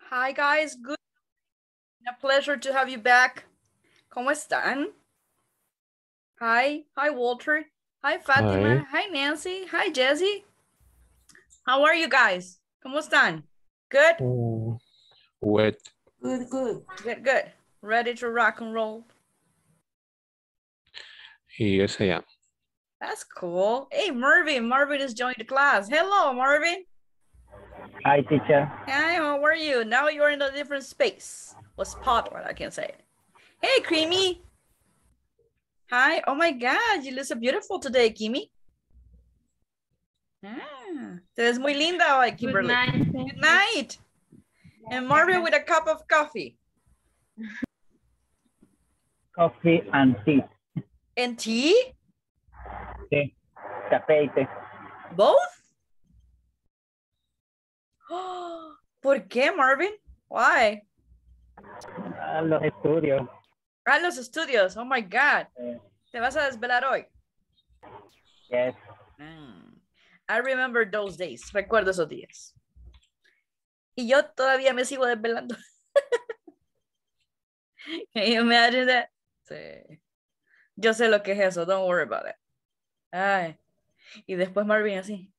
Hi guys, good. A pleasure to have you back. ¿Cómo están? Hi Walter. Hi Fatima. Hi Nancy. Hi Jesse. How are you guys? ¿Cómo están? Good? Wet. Good. Ready to rock and roll? Yes, I am. That's cool. Hey, Marvin. Marvin is joining the class. Hello, Marvin. Hi, teacher. Hi, how are you? Now you're in a different space. Or spot, what I can say. Hey, Creamy. Hi. Oh my God, you look so beautiful today, Kimi. Te ves muy linda hoy, Kimberly. Good night. And Marvin with a cup of coffee. Coffee and tea. And tea? Sí, café y té. Both? ¿Por qué, Marvin? Why? Los estudios. Los estudios. Oh my God. ¿Te vas a desvelar hoy? Yes. I remember those days. Recuerdo esos días. Y yo todavía me sigo desvelando. Can you imagine that? Sí. Yo sé lo que es eso. Don't worry about it. Ay. Y después Marvin así.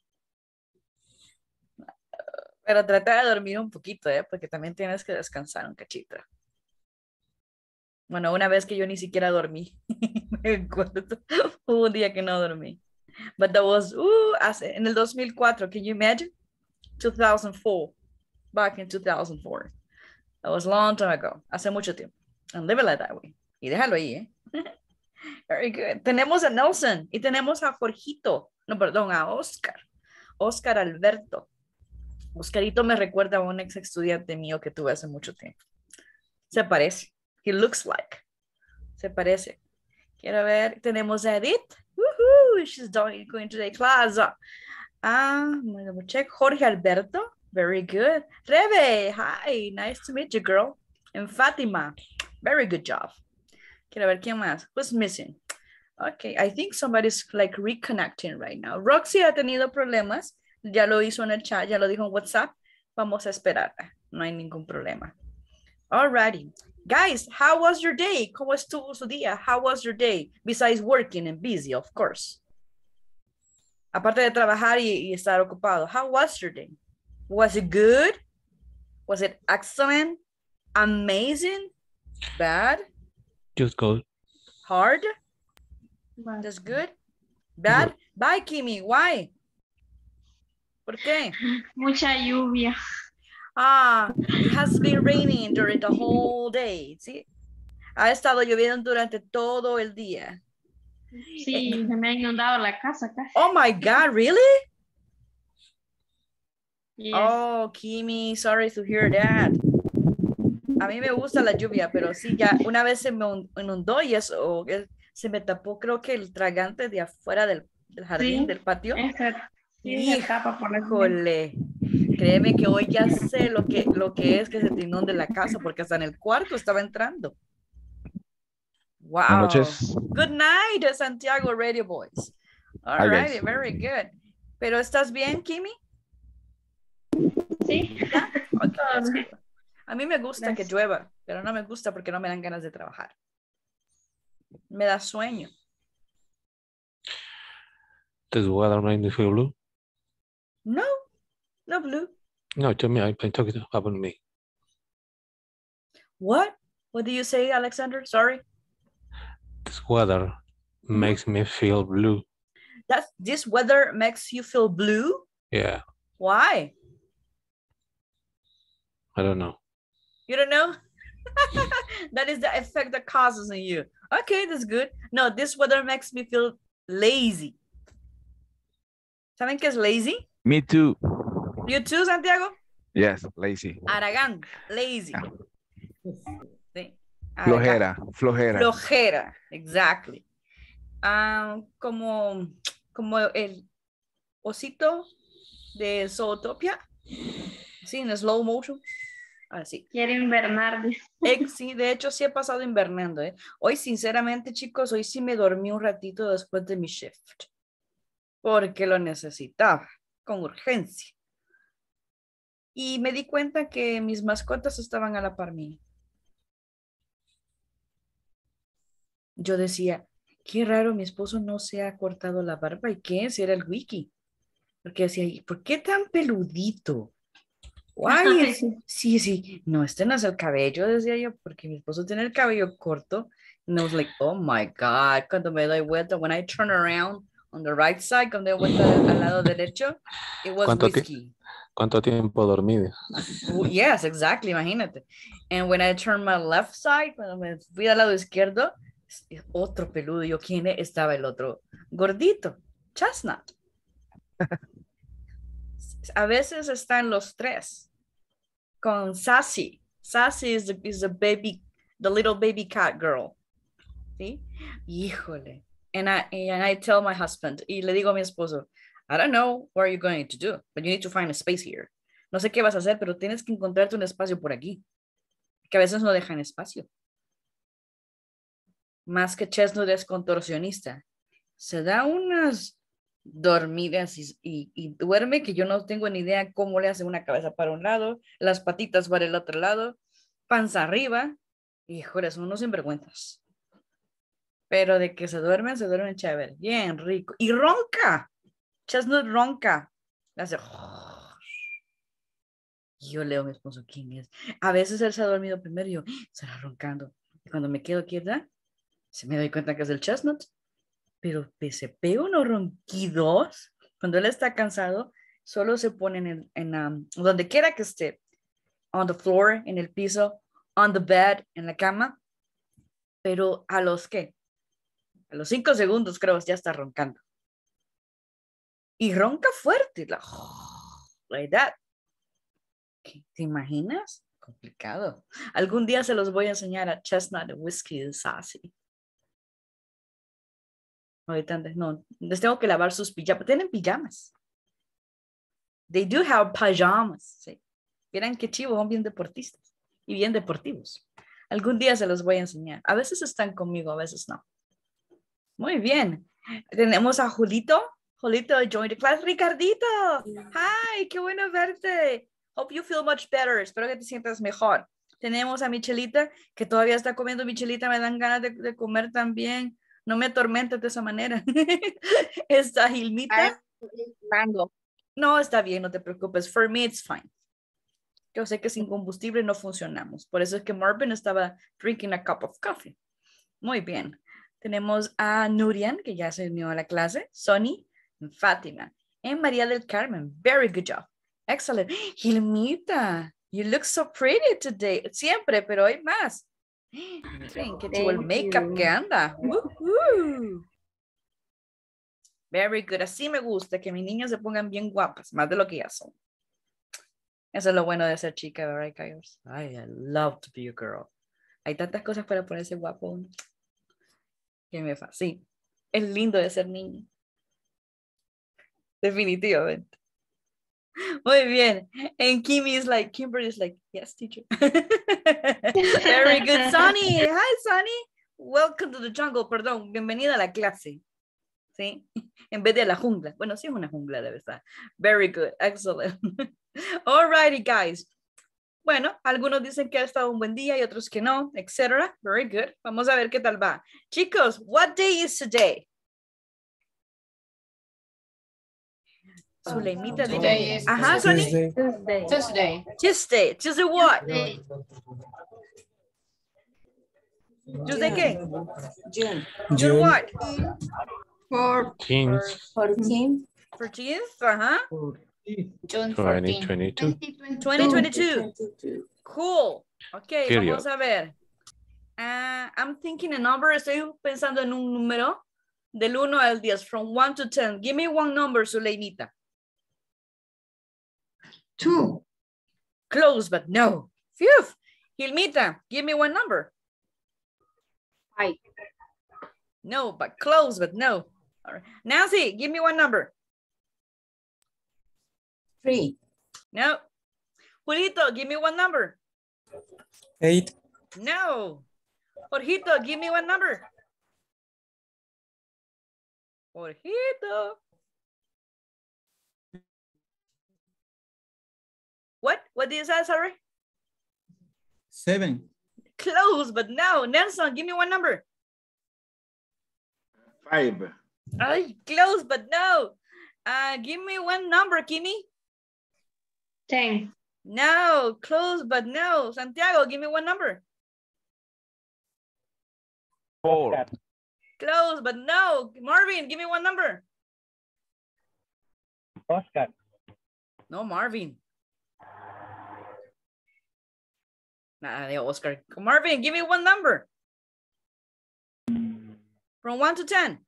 Pero trata de dormir un poquito, porque también tienes que descansar un cachito. Bueno, una vez que yo ni siquiera dormí. Me acuerdo. Hubo un día que no dormí. But that was, en el 2004, can you imagine? 2004. Back in 2004. That was a long time ago. Hace mucho tiempo. And live it like that way. Y déjalo ahí, Very good. Tenemos a Nelson y tenemos a Jorgito. No, perdón, a Oscar. Oscar Alberto. Oscarito me recuerda a un ex estudiante mío que tuve hace mucho tiempo. Se parece. He looks like. Se parece. Quiero ver. Tenemos a Edith. Woohoo! She's going to the class. I'm gonna check. Jorge Alberto. Very good. Rebe. Hi. Nice to meet you, girl. And Fatima. Very good job. Quiero ver quién más. Who's missing? Okay, I think somebody's like reconnecting right now. Roxy ha tenido problemas. Ya lo hizo en el chat, ya lo dijo en WhatsApp. Vamos a esperar. No hay ningún problema. Alrighty. Guys, how was your day? ¿Cómo estuvo su día? How was your day? Besides working and busy, of course. Aparte de trabajar y estar ocupado. How was your day? Was it good? Was it excellent? Amazing? Bad? Just go. Hard? That's good? Bad? Bye, Kimi. Why? ¿Por qué? Mucha lluvia. It has been raining during the whole day, ¿sí? Ha estado lloviendo durante todo el día. Sí, se me ha inundado la casa casi. Oh my God, really? Yes. Oh, Kimi, sorry to hear that. A mí me gusta la lluvia, pero sí, ya una vez se me inundó y eso, se me tapó, creo que el tragante de afuera del jardín, Sí, del patio. Sí, se tapa por la Híjole, créeme que hoy ya sé lo que es que se te inunde la casa, porque hasta en el cuarto estaba entrando. Wow. Buenas noches. Good night, Santiago Radio Boys. All Hi, right, guys. very good. ¿Pero estás bien, Kimi? Sí. ¿Ya? Okay, that's cool. A mí me gusta que Gracias. llueva, pero no me gusta porque no me dan ganas de trabajar. Me da sueño. Does the weather make me feel blue? No, no blue. No, tell me, I'm talking about me. What? What do you say, Alexander? Sorry. This weather makes me feel blue. This weather makes you feel blue? Yeah, Why? I don't know. You don't know? That is the effect that causes in you. Okay, that's good. No, this weather makes me feel lazy. ¿Saben qué es lazy? Me too. You too, Santiago? Yes, lazy. Aragán, lazy. Sí. Flojera, flojera. Flojera, exactly. Como el osito de Zootopia. Sí, en slow motion. Así. Quiere invernar. Sí, de hecho sí he pasado invernando. Hoy, sinceramente, chicos, hoy sí me dormí un ratito después de mi shift. Porque lo necesitaba, con urgencia. Y me di cuenta que mis mascotas estaban a la par mía. Yo decía, qué raro, mi esposo no se ha cortado la barba. ¿Y qué? Si era el wiki. Porque decía, "¿Y por qué tan peludito? Guay, Ay, sí. sí, sí. No, este no es el cabello, decía yo, porque mi esposo tiene el cabello corto. And I was like, oh my God. Cuando me doy vuelta, when I turn around on the right side, cuando doy vuelta al lado derecho, it was ¿Cuánto, whiskey. cuánto tiempo dormido? Yes, exactly, imagínate. And when I turn my left side, cuando me fui al lado izquierdo, otro peludo. Yo, ¿quién es? Estaba el otro gordito, Chestnut. A veces están los tres con Sassy. Sassy is the baby, the little baby cat girl. ¿Sí? Híjole. And I tell my husband, y le digo a mi esposo, I don't know what you're going to do, but you need to find a space here. No sé qué vas a hacer, pero tienes que encontrarte un espacio por aquí, que a veces no dejan espacio. Más que Chestnut es contorsionista. Se da unas dormidas y duerme que yo no tengo ni idea cómo le hace una cabeza para un lado, las patitas para el otro lado, panza arriba. Híjole, son unos sinvergüenzas. Pero de que se duermen chévere, bien rico. Y ronca. Chestnut ronca. Le hace... Y yo leo a mi esposo, ¿quién es? A veces él se ha dormido primero y yo, estará roncando. Y cuando me quedo quieta, se me doy cuenta que es el Chestnut. Pero se pega unos ronquidos. Cuando él está cansado, solo se ponen donde quiera que esté. On the floor, en el piso, on the bed, en la cama. Pero a los 5 segundos creo ya está roncando. Y ronca fuerte. Like that. ¿Te imaginas? Complicado. Algún día se los voy a enseñar a Chestnut, Whiskey y Sassy. Ahorita no, les tengo que lavar sus pijamas. Tienen pijamas. They do have pajamas. Sí. Miren qué chivo, son bien deportistas y bien deportivos. Algún día se los voy a enseñar. A veces están conmigo, a veces no. Muy bien. Tenemos a Julito. Julito, join the class. Ricardito. Hi, qué bueno verte. Hope you feel much better. Espero que te sientas mejor. Tenemos a Michelita, que todavía está comiendo Michelita. Me dan ganas de comer también. No me atormentes de esa manera. Está Gilmita. Mango. No, está bien, no te preocupes. For me, it's fine. Yo sé que sin combustible no funcionamos. Por eso es que Marvin estaba drinking a cup of coffee. Muy bien. Tenemos a Nurian, que ya se unió a la clase. Sonny, Fátima. Y María del Carmen. Very good job. Excellent. Gilmita, you look so pretty today. Siempre, pero hoy más. Miren, qué chivo el makeup que anda. Woohoo. Very good. Así me gusta, que mis niñas se pongan bien guapas, más de lo que ya son. Eso es lo bueno de ser chica, ¿verdad, Kairos? I love to be a girl. Hay tantas cosas para ponerse guapo. Que me fascina. Es lindo de ser niña. Definitivamente. Muy bien. And Kimberly is like, yes, teacher. Very good, Sonny. Hi, Sonny. Welcome to the jungle. Perdón, bienvenida a la clase. ¿Sí? En vez de a la jungla. Bueno, sí es una jungla, de verdad. Very good. Excellent. Alrighty, guys. Bueno, algunos dicen que ha estado un buen día y otros que no, etc. Very good. Vamos a ver qué tal va. Chicos, what day is today? Zuleimita, Today is ajá, Sonny. Tuesday. Tuesday. Tuesday what? Sí. Tuesday qué? June. June what? For 14th, 14. 14th, ajá. June 14. 2022. 2022. Cool. Ok, Period. vamos a ver. I'm thinking a number. Estoy pensando en un número del 1 al 10. From 1 to 10. Give me one number, Zuleimita. 2. Close, but no. Phew. Gilmita, give me one number. 5. No, but close, but no. All right. Nancy, give me one number. 3. No. Julito, give me one number. 8. No. Jorgito, give me one number. Jorgito. What? What did you say, sorry? 7. Close, but no. Nelson, give me one number. 5. Ay, close, but no. Give me one number, Kimi. 10. No, close, but no. Santiago, give me one number. 4. Close, but no. Marvin, give me one number. Oscar. No, Marvin. Nah, Oscar. Marvin, give me one number. From 1 to 10.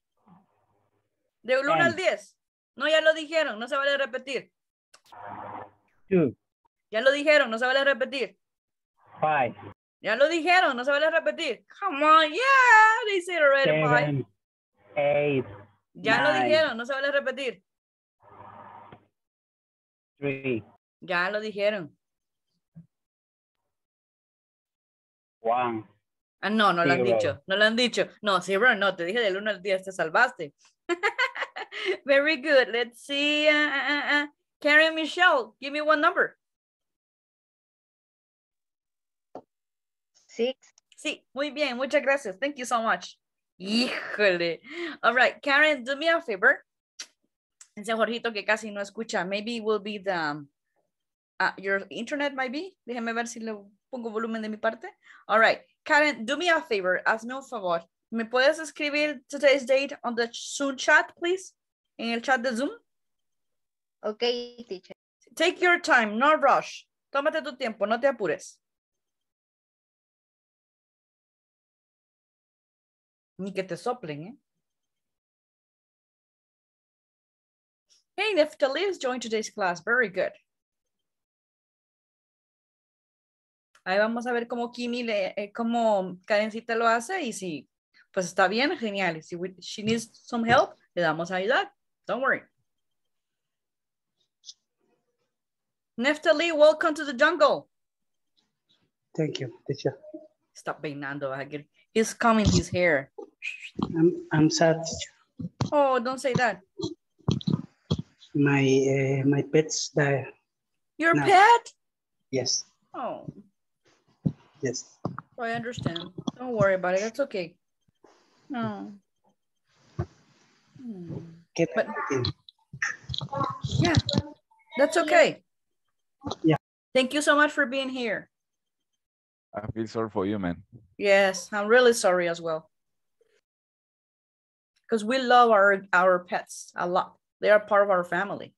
De 1 al 10. No, ya lo dijeron. No se vale repetir. 2. Ya lo dijeron. No se vale repetir. 5. Ya lo dijeron. No se vale repetir. Come on. Yeah. They said already 5. 7. 8. Ya lo 9. dijeron. No se vale repetir. 3. Ya lo dijeron. 1. Ah, no, no lo han Zero. dicho. No lo han dicho. No, zero, no. Te dije del 1 al 10. Te salvaste. Very good. Let's see. Karen Michelle, give me one number. 6. Sí, muy bien. Muchas gracias. Thank you so much. Híjole. All right. Karen, do me a favor. Ese Jorgito que casi no escucha. Maybe it will be the, your internet might be. Déjeme ver si le pongo volumen de mi parte. All right. Karen, do me a favor. Hazme un favor. ¿Me puedes escribir today's date on the Zoom chat, please? En el chat de Zoom. Okay, teacher. Take your time, no rush. Tómate tu tiempo, no te apures. Ni que te soplen, ¿eh? Hey, Neftali has joined today's class. Very good. Ahí vamos a ver cómo Kimi, cómo Karencita lo hace y si pues está bien, genial. Y si she needs some help, le damos a ayudar. Don't worry. Neftali, welcome to the jungle. Thank you, teacher. Stop peinando. He's combing his hair. I'm sad, teacher. Oh, don't say that. My pet's died. Your No. pet? Yes, Oh, yes. I understand. Don't worry about it. That's okay. No. Can But- I continue? Yeah, that's okay. Yeah. Thank you so much for being here. I feel sorry for you, man. Yes, I'm really sorry as well. Because we love our pets a lot. They are part of our family.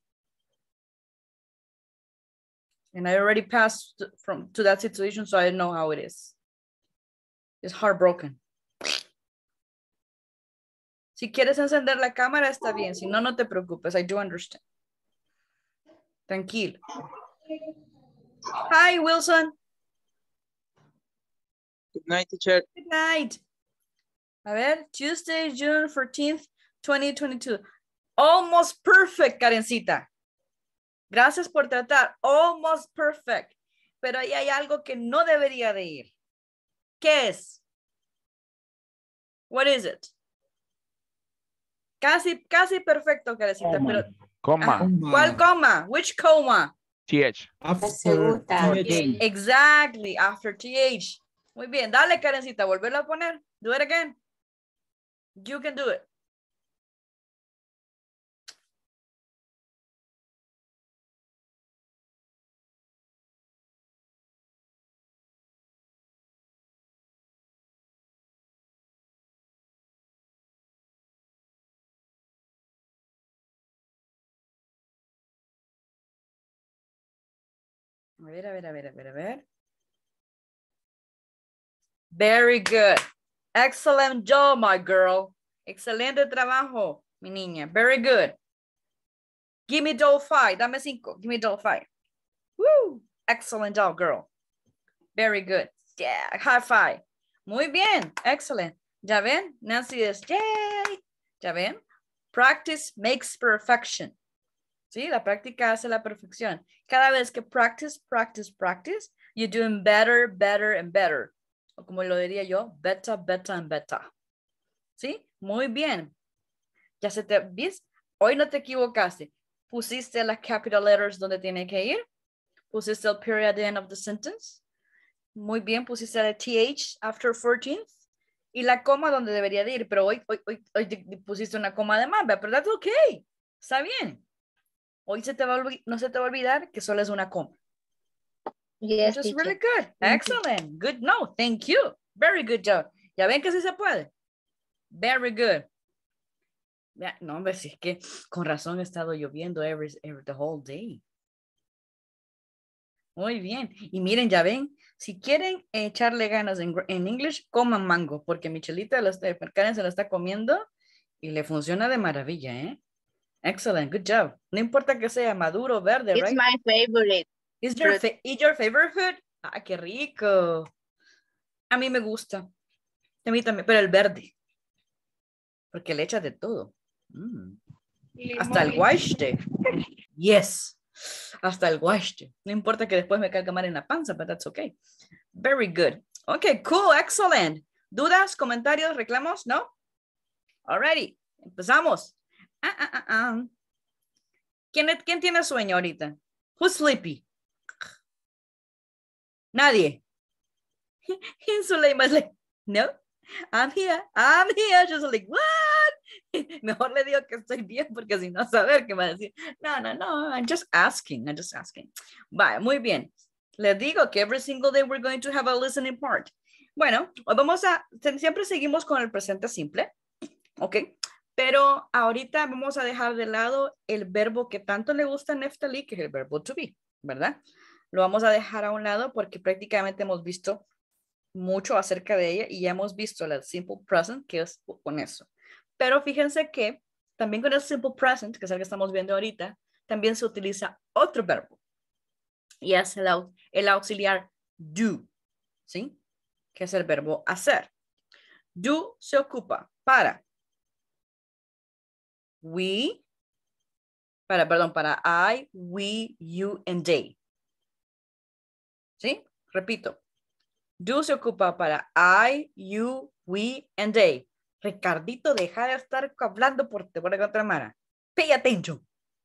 And I already passed to that situation, so I know how it is. It's heartbroken. Si quieres encender la cámara, está bien. Si no, no te preocupes. I do understand. Tranquilo. Hi, Wilson. Good night, teacher. Good night. A ver, Tuesday, June 14th, 2022. Almost perfect, Karencita. Gracias por tratar. Almost perfect. Pero ahí hay algo que no debería de ir. ¿Qué es? What is it? Casi perfecto, Karencita. Coma. Pero, Coma. ¿cuál coma? Which coma? TH. After segunda. TH. Exactly, after TH. Muy bien, dale, Karencita, volverlo a poner. Do it again. You can do it. A ver. Very good. Excellent job, my girl. Excelente trabajo, mi niña. Very good. Give me doll 5. Dame 5. Give me doll 5. Woo. Excellent job, girl. Very good. Yeah. High five. Muy bien. Excellent. ¿Ya ven? Nancy es yay. ¿Ya ven? Practice makes perfection. Sí, la práctica hace la perfección. Cada vez que practice, you're doing better, better, and better. O como lo diría yo, better, better, and better. ¿Sí? Muy bien. Ya se te, ¿ves? Hoy no te equivocaste. Pusiste las capital letters donde tiene que ir. Pusiste el period at the end of the sentence. Muy bien, pusiste el TH after 14th. Y la coma donde debería de ir, pero hoy pusiste una coma de más, pero that's okay. Está bien. Hoy no se te va a olvidar que solo es una coma. Yes, Which is teacher. really good. Excellent. Good. No, thank you. Very good job. ¿Ya ven que sí se puede? Very good. No, hombre, si es que con razón ha estado lloviendo the whole day. Muy bien. Y miren, ya ven, si quieren echarle ganas en English, coman mango, porque Michelita, Karen se lo está comiendo y le funciona de maravilla, ¿eh? Excellent, good job. No importa que sea maduro o verde, It's right? my favorite. Is your favorite food? Ah, qué rico. A mí me gusta. A mí también, pero el verde. Porque le echa de todo. Hasta el guaste. Yes. Hasta el guaste. No importa que después me caiga mal en la panza, but that's okay. Very good. Okay, cool, excellent. ¿Dudas, comentarios, reclamos? ¿No? Alrighty. Empezamos. ¿Quién tiene sueño ahorita? Who's sleepy? Nadie. Zuleima like, no, I'm here. Just like, what? Mejor le digo que estoy bien porque si no saber qué va a decir. No, I'm just asking. Vale, muy bien. Les digo que every single day we're going to have a listening part. Bueno, hoy siempre seguimos con el presente simple, ¿ok? Pero ahorita vamos a dejar de lado el verbo que tanto le gusta a Neftali, que es el verbo to be, ¿verdad? Lo vamos a dejar a un lado porque prácticamente hemos visto mucho acerca de ella y ya hemos visto el simple present, que es con eso. Pero fíjense que también con el simple present, que es el que estamos viendo ahorita, también se utiliza otro verbo. Y es el auxiliar do, ¿sí? Que es el verbo hacer. Do se ocupa para para I, we, you, and they. ¿Sí? Repito. Do se ocupa para I, you, we, and they. Ricardito, deja de estar hablando por contra Mara. Pay attention.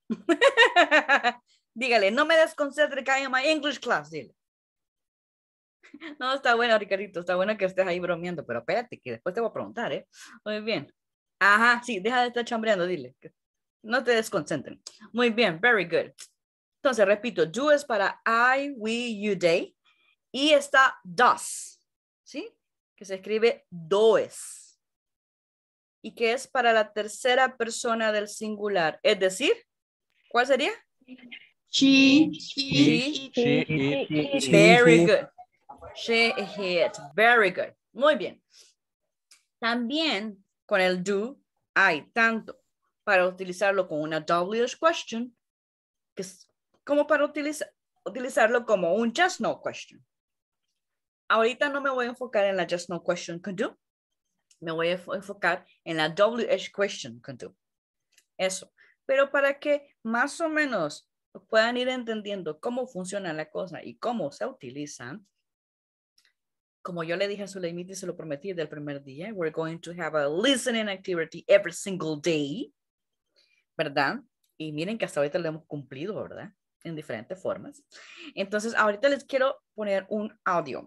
Dígale, no me desconcentre que hay en my English class, dile. No, está bueno, Ricardito, está bueno que estés ahí bromeando, pero espérate, que después te voy a preguntar, ¿eh? Muy bien. Ajá, sí, deja de estar chambreando, dile. No te desconcentren. Muy bien, very good. Entonces, repito, do es para I, we, you, they. Y está does, ¿sí? Que se escribe does. Y que es para la tercera persona del singular. Es decir, ¿cuál sería? She, Very good. She, it. Very good. Muy bien. También con el do hay tanto para utilizarlo con una WH question, que es como para utilizarlo como un just no question. Ahorita no me voy a enfocar en la just no question con do. Me voy a enfocar en la WH question con do. Eso. Pero para que más o menos puedan ir entendiendo cómo funciona la cosa y cómo se utilizan, como yo le dije a Zuleimita y se lo prometí del primer día, we're going to have a listening activity every single day, ¿verdad? Y miren que hasta ahorita lo hemos cumplido, ¿verdad? En diferentes formas. Entonces, ahorita les quiero poner un audio.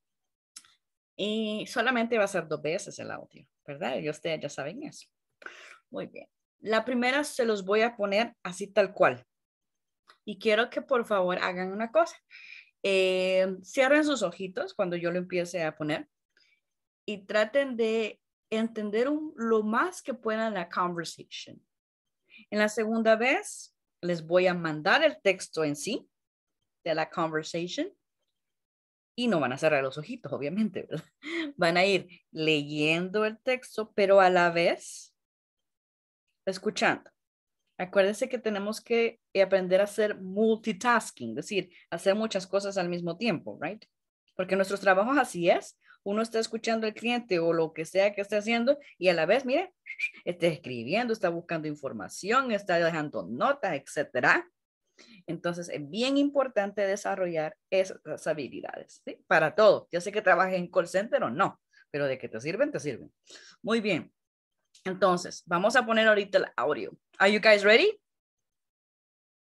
Y solamente va a ser 2 veces el audio, ¿verdad? Y ustedes ya saben eso. Muy bien. La primera se los voy a poner así tal cual. Y quiero que por favor hagan una cosa. Cierren sus ojitos cuando yo lo empiece a poner y traten de entender lo más que puedan la conversation. En la segunda vez les voy a mandar el texto en sí de la conversation y no van a cerrar los ojitos, obviamente, ¿verdad? Van a ir leyendo el texto, pero a la vez escuchando. Acuérdense que tenemos que aprender a hacer multitasking, es decir, hacer muchas cosas al mismo tiempo, right? Porque nuestros trabajos así es. Uno está escuchando al cliente o lo que sea que esté haciendo y a la vez, mire, está escribiendo, está buscando información, está dejando notas, etcétera. Entonces, es bien importante desarrollar esas habilidades, ¿sí? Para todo. Ya sé que trabajes en call center o no, pero de que te sirven, te sirven. Muy bien. Entonces, vamos a poner ahorita el audio. Are you guys ready?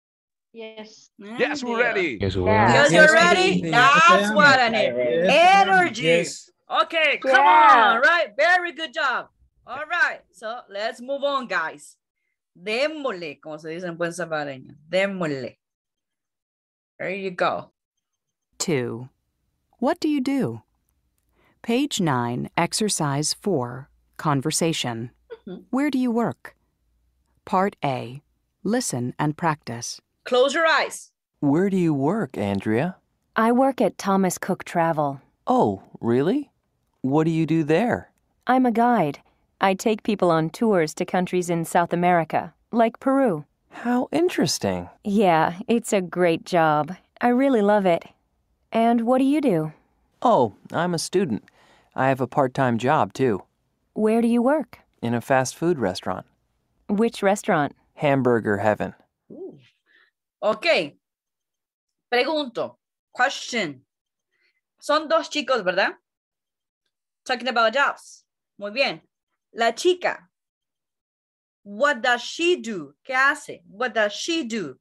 Yes. Yes, we're ready. Yes, we Yeah. are. Because Yes, you're ready? yes, That's I am. what I need. Energy. Yes. Okay, come Yeah. on, right? Very good job. All right, so let's move on, guys. Démosle, como se dice en buen salvadoreño. Démosle. There you go. 2. What do you do? Page 9, Exercise 4, Conversation. Where do you work? Part A. Listen and practice. Close your eyes. Where do you work, Andrea? I work at Thomas Cook Travel. Oh, really? What do you do there? I'm a guide. I take people on tours to countries in South America, like Peru. How interesting. Yeah, it's a great job. I really love it. And what do you do? Oh, I'm a student. I have a part-time job, too, Where do you work? in a fast food restaurant. Which restaurant? Hamburger Heaven. Ok. Pregunto. Question. Son dos chicos, ¿verdad? Talking about jobs. Muy bien. La chica. What does she do? ¿Qué hace? What does she do?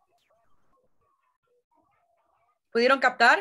¿Pudieron captar?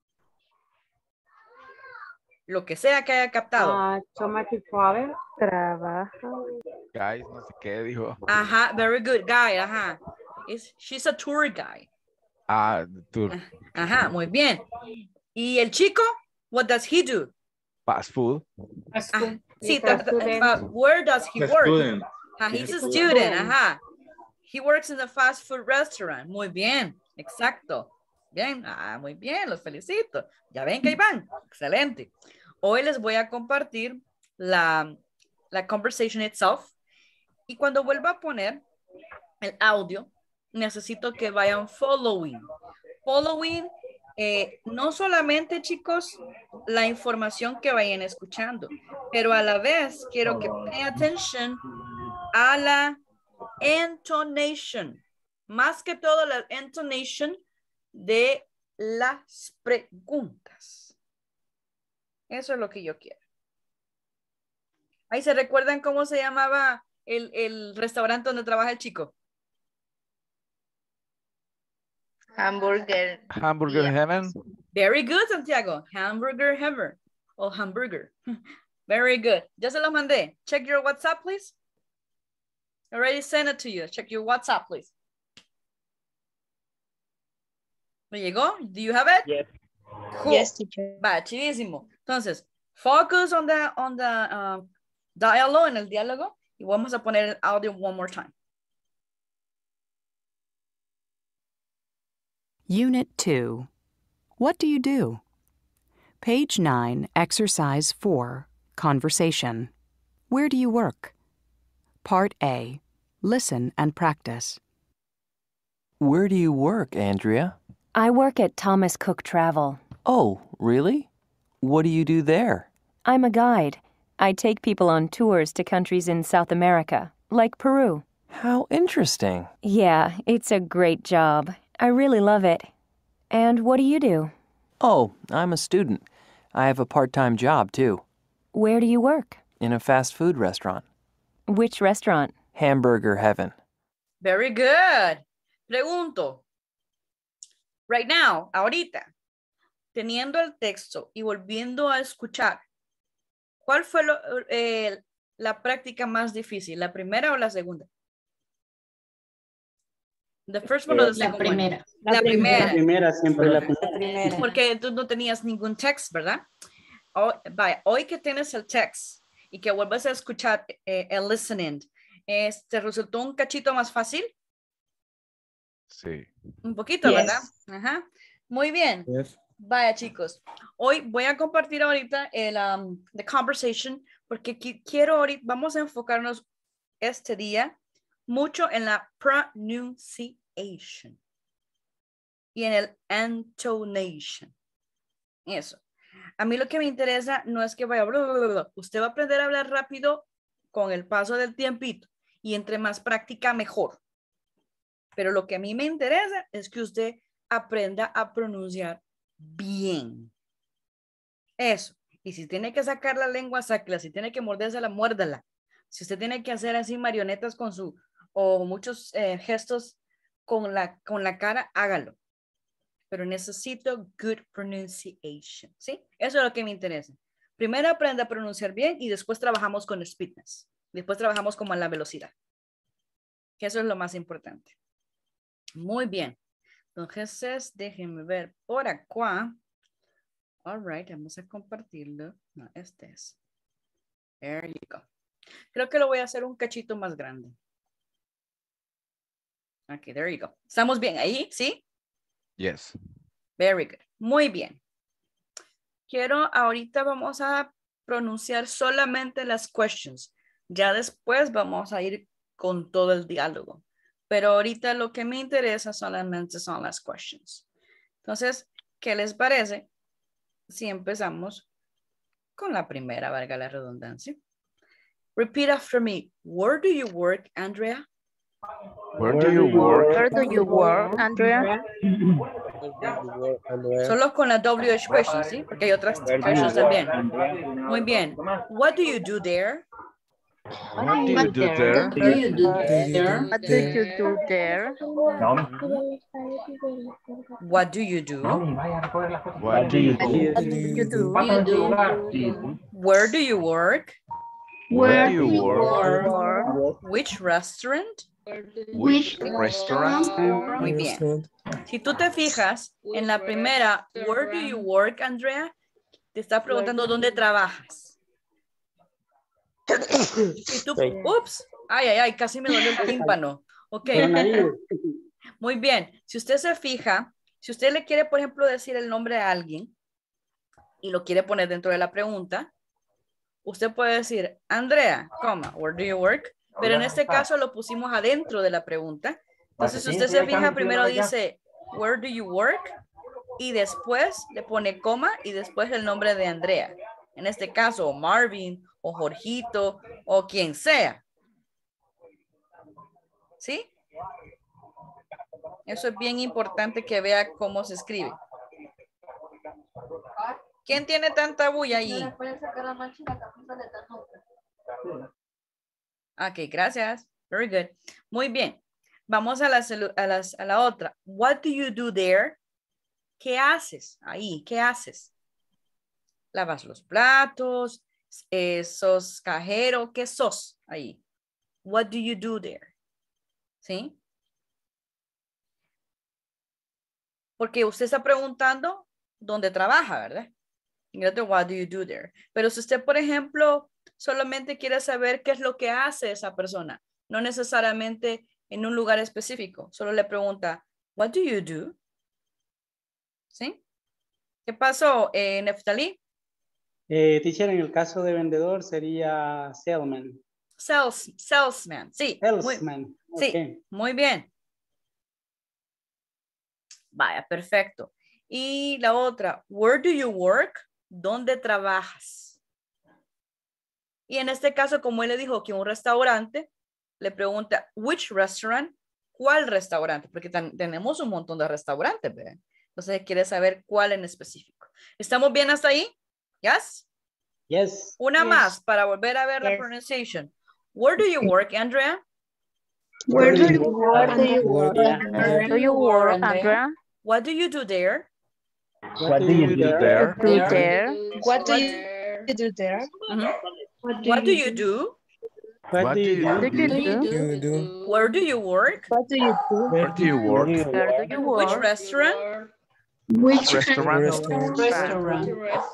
Lo que sea que haya captado. Thomas Travel trabaja. Guys, no sé qué dijo. Ajá, very good guy, ajá. She's a tour guide. Ah, tour. Ajá, muy bien. ¿Y el chico? What does he do? Fast food. Ah, sí, He's a student. where does he The work? student. He's a student, ajá. He works in a fast food restaurant. Muy bien, exacto. Bien, muy bien, los felicito. Ya ven que ahí van. Excelente. Hoy les voy a compartir la conversation itself. Y cuando vuelva a poner el audio, necesito que vayan following. Following, no solamente, chicos, la información que vayan escuchando, pero a la vez quiero que pay attention a la intonation. Más que todo la intonation de las preguntas. Eso es lo que yo quiero. Ahí se recuerdan cómo se llamaba el restaurante donde trabaja el chico. Hamburger. Hamburger Heaven. Very good, Santiago. Hamburger Heaven. O hamburger. Very good. Ya se los mandé. Check your WhatsApp, please. I already sent it to you. Check your WhatsApp, please. ¿Me llegó? Do you have it? Yes. Cool. Yes, teacher. Va, chivísimo. Entonces, focus on the dialogue, en el diálogo, y vamos a poner el audio one more time. Unit 2. What do you do? Page 9, Exercise 4, Conversation. Where do you work? Part A. Listen and practice. Where do you work, Andrea? I work at Thomas Cook Travel. Oh, really? What do you do there? I'm a guide. I take people on tours to countries in South America, like Peru. How interesting. Yeah, it's a great job. I really love it. And what do you do? Oh, I'm a student. I have a part-time job, too, Where do you work? in a fast food restaurant. Which restaurant? Hamburger Heaven. Very good. Pregunto. Right now, ahorita, teniendo el texto y volviendo a escuchar, ¿cuál fue la práctica más difícil? ¿La primera o la segunda? The first one or the La second one? primera. La primera. La primera, siempre la primera. Porque tú no tenías ningún text, ¿verdad? Vaya, hoy que tienes el text y que vuelves a escuchar el listening, ¿te resultó un cachito más fácil? Sí. Un poquito, Yes. ¿verdad? Ajá. Muy bien. Yes. Vaya, chicos. Hoy voy a compartir ahorita the conversation porque quiero ahorita, vamos a enfocarnos este día mucho en la pronunciation y en el intonation. Eso. A mí lo que me interesa no es que vaya, usted va a aprender a hablar rápido con el paso del tiempito y entre más práctica mejor. Pero lo que a mí me interesa es que usted aprenda a pronunciar bien. Eso. Y si tiene que sacar la lengua, sáquela. Si tiene que mordérsela, muérdala. Si usted tiene que hacer así marionetas con o muchos gestos con la cara, hágalo. Pero necesito good pronunciation, ¿sí? Eso es lo que me interesa. Primero aprenda a pronunciar bien y después trabajamos con speedness. Después trabajamos como en la velocidad. Que eso es lo más importante. Muy bien. Entonces, déjenme ver por acá. All right, vamos a compartirlo. No, este es. There you go. Creo que lo voy a hacer un cachito más grande. Ok, there you go. ¿Estamos bien ahí? ¿Sí? Yes. Very good. Muy bien. Ahorita vamos a pronunciar solamente las questions. Ya después vamos a ir con todo el diálogo. Pero ahorita lo que me interesa solamente son las questions. Entonces, ¿qué les parece si empezamos con la primera, valga la redundancia? Repeat after me. Where do you work, Andrea? Where do you work? Where do you work, Andrea? Solo con la WH question, ¿sí? Porque hay otras questions también. Muy bien. What do you do there? What do you do there? What do you do there? What do you do there? What do you do? What do you do? What do you do? Where do you work? Where do you work? Which restaurant? Which restaurant? Muy bien. Si tú te fijas en la primera, where do you work, Andrea? Te está preguntando dónde trabajas. Si tú, ups, ay, casi me dolió el tímpano. Ok. Muy bien. Si usted se fija, si usted le quiere, por ejemplo, decir el nombre a alguien y lo quiere poner dentro de la pregunta, usted puede decir, Andrea, where do you work? Pero en este caso lo pusimos adentro de la pregunta. Entonces, si usted se fija, primero dice, where do you work? Y después le pone coma y después el nombre de Andrea. En este caso, Marvin o Jorgito o quien sea. ¿Sí? Eso es bien importante que vea cómo se escribe. ¿Quién tiene tanta bulla allí? Ok, gracias. Very good. Muy bien. Vamos a la otra. What do you do there? ¿Qué haces ahí? ¿Qué haces? ¿Lavas los platos? ¿Sos cajero? ¿Qué sos ahí? What do you do there? ¿Sí? Porque usted está preguntando dónde trabaja, ¿verdad? What do you do there? Pero si usted, por ejemplo, solamente quiere saber qué es lo que hace esa persona, no necesariamente en un lugar específico, solo le pregunta, what do you do? ¿Sí? ¿Qué pasó, Neftali? Teacher, en el caso de vendedor sería salesman. Salesman, sí. Salesman. Sí, Okay. muy bien. Vaya, perfecto. Y la otra, where do you work? ¿Dónde trabajas? Y en este caso, como él le dijo que un restaurante, le pregunta, which restaurant? ¿Cuál restaurante? Porque tenemos un montón de restaurantes, ¿verdad? Entonces quiere saber cuál en específico. ¿Estamos bien hasta ahí? ¿Yes? Yes. Una más para volver a ver la pronunciation. Where do you work, Andrea? Where do you work, Andrea? What do you do there? What do you do there? What do you do there? What do you do? What do you do? Where do you work? What do you do? Where do you work? Where do you Which work? restaurant? Which Restaurant?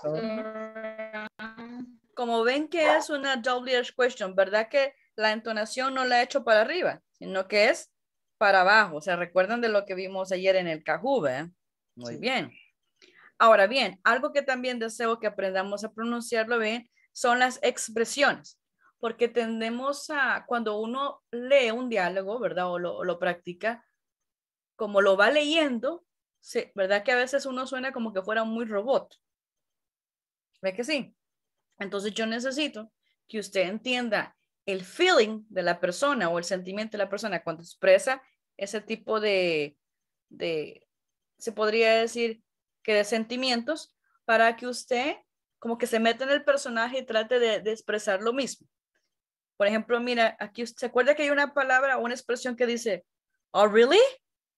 Como ven que es una WH question, ¿verdad que la entonación no la he hecho para arriba, sino que es para abajo? ¿Se recuerdan de lo que vimos ayer en el Kahoot? Muy bien. Ahora bien, algo que también deseo que aprendamos a pronunciarlo bien son las expresiones, porque tendemos a, cuando uno lee un diálogo, ¿verdad? O lo practica, como lo va leyendo, sí, ¿verdad? Que a veces uno suena como que fuera muy robot. ¿Ve que sí? Entonces yo necesito que usted entienda el feeling de la persona o el sentimiento de la persona cuando expresa ese tipo de se podría decir que de sentimientos, para que usted como que se meta en el personaje y trate de expresar lo mismo. Por ejemplo, mira, aquí se acuerda que hay una palabra o una expresión que dice, oh, really?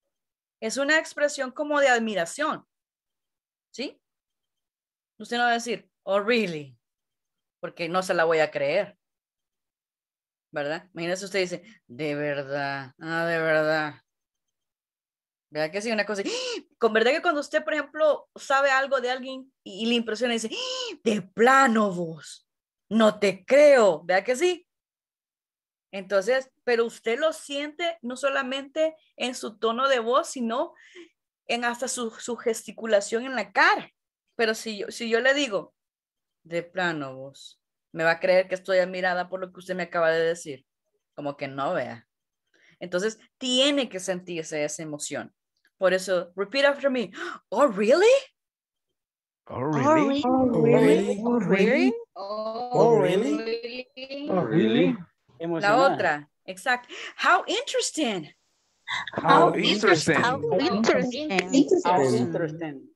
es una expresión como de admiración. ¿Sí? Usted no va a decir, oh, really, porque no se la voy a creer. ¿Verdad? Imagínese usted dice, de verdad, de verdad. ¿Verdad que sí? Una cosa, con verdad que cuando usted, por ejemplo, sabe algo de alguien y le impresiona y dice, de plano vos, no te creo, ¿verdad que sí? Entonces, pero usted lo siente no solamente en su tono de voz, sino en hasta su gesticulación en la cara. Pero si yo le digo, de plano vos, me va a creer que estoy admirada por lo que usted me acaba de decir. Como que no, vea. Entonces, tiene que sentirse esa emoción. Por eso, repeat after me. Oh, really? Oh, really? Oh, really? Oh, really? Oh, really? Oh, really? La Emocionada. otra, exacto. How interesting. How interesting. Interesting.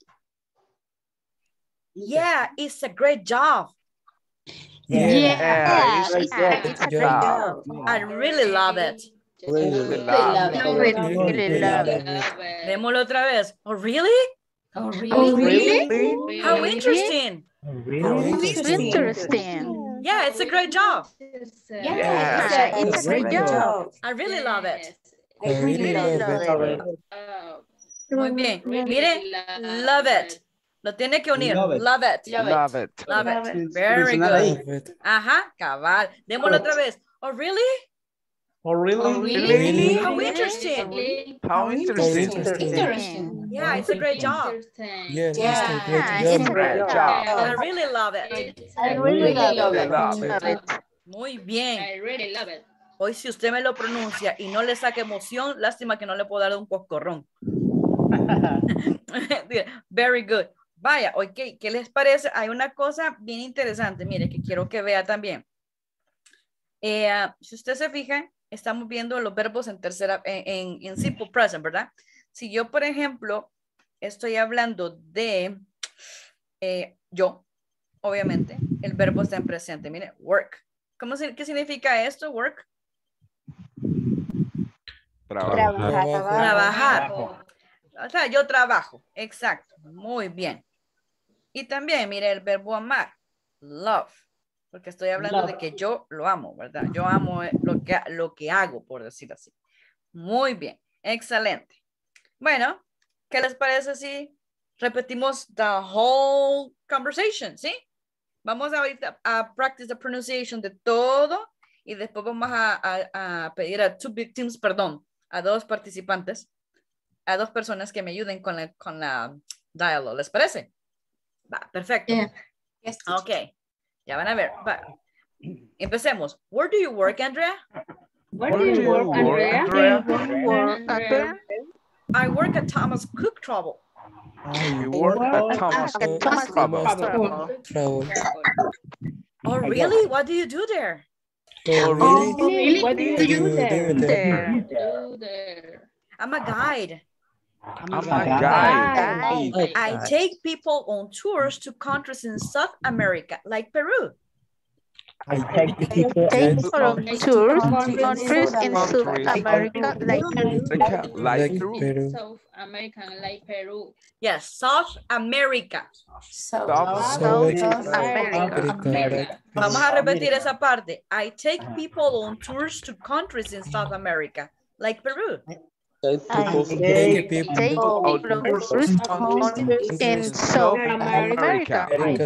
Yeah, it's a great job. Yeah, It's a great job. I really love it. Really love it. Démoslo otra vez. Oh, really? Oh, really? How interesting. Interesting. Yeah, it's a great job. Yeah, It's a great job. I really love it. I really love it. Muy bien. Mire, love it. Lo tiene que unir. Love it. Love it. love it. Love it. Sin Very mencionar good. ahí. Ajá, cabal. Démoslo otra vez. Oh, really? Oh, really? Really? How interesting. How Interesting. Yeah, it's a great job. Yes, It's a Great job. I really love it. I really love Love it. Muy bien. I really love it. Hoy si usted me lo pronuncia y no le saca emoción, lástima que no le puedo dar un coscorrón. Very good. Vaya, ok, ¿qué les parece? Hay una cosa bien interesante, mire, que quiero que vea también. Si usted se fija, estamos viendo los verbos en tercera, en simple present, ¿verdad? Si yo, por ejemplo, estoy hablando de yo, obviamente, el verbo está en presente. Mire, work. ¿Qué significa esto, work? Trabajar. O sea, yo trabajo. Exacto. Muy bien. Y también, mire, el verbo amar. Love. Porque estoy hablando de que yo lo amo, ¿verdad? Yo amo lo que hago, por decir así. Muy bien. Excelente. Bueno, ¿qué les parece si repetimos the whole conversation? ¿Sí? Vamos ahorita a practice the pronunciation de todo y después vamos a pedir a two victims, perdón, a dos participantes, a dos personas que me ayuden con la dialogue. ¿Les parece? Va, perfecto. Yeah. Ok, ya van a ver. Va. Empecemos. Where do you work, Andrea? Where do you work, Andrea? I work at Thomas Cook Travel. You work at Thomas Travel. Oh, really? What do you do there? Oh, Really? What do you do there? I'm a guide. I'm a guy. I take people on tours to countries in South America, like Peru. I take people on tours to countries in South America, Like Peru. South American, like Peru. Yes, South America. South America. Vamos a repetir esa parte. I take people on tours to countries in South America, like Peru. Take people on tours to countries in South America.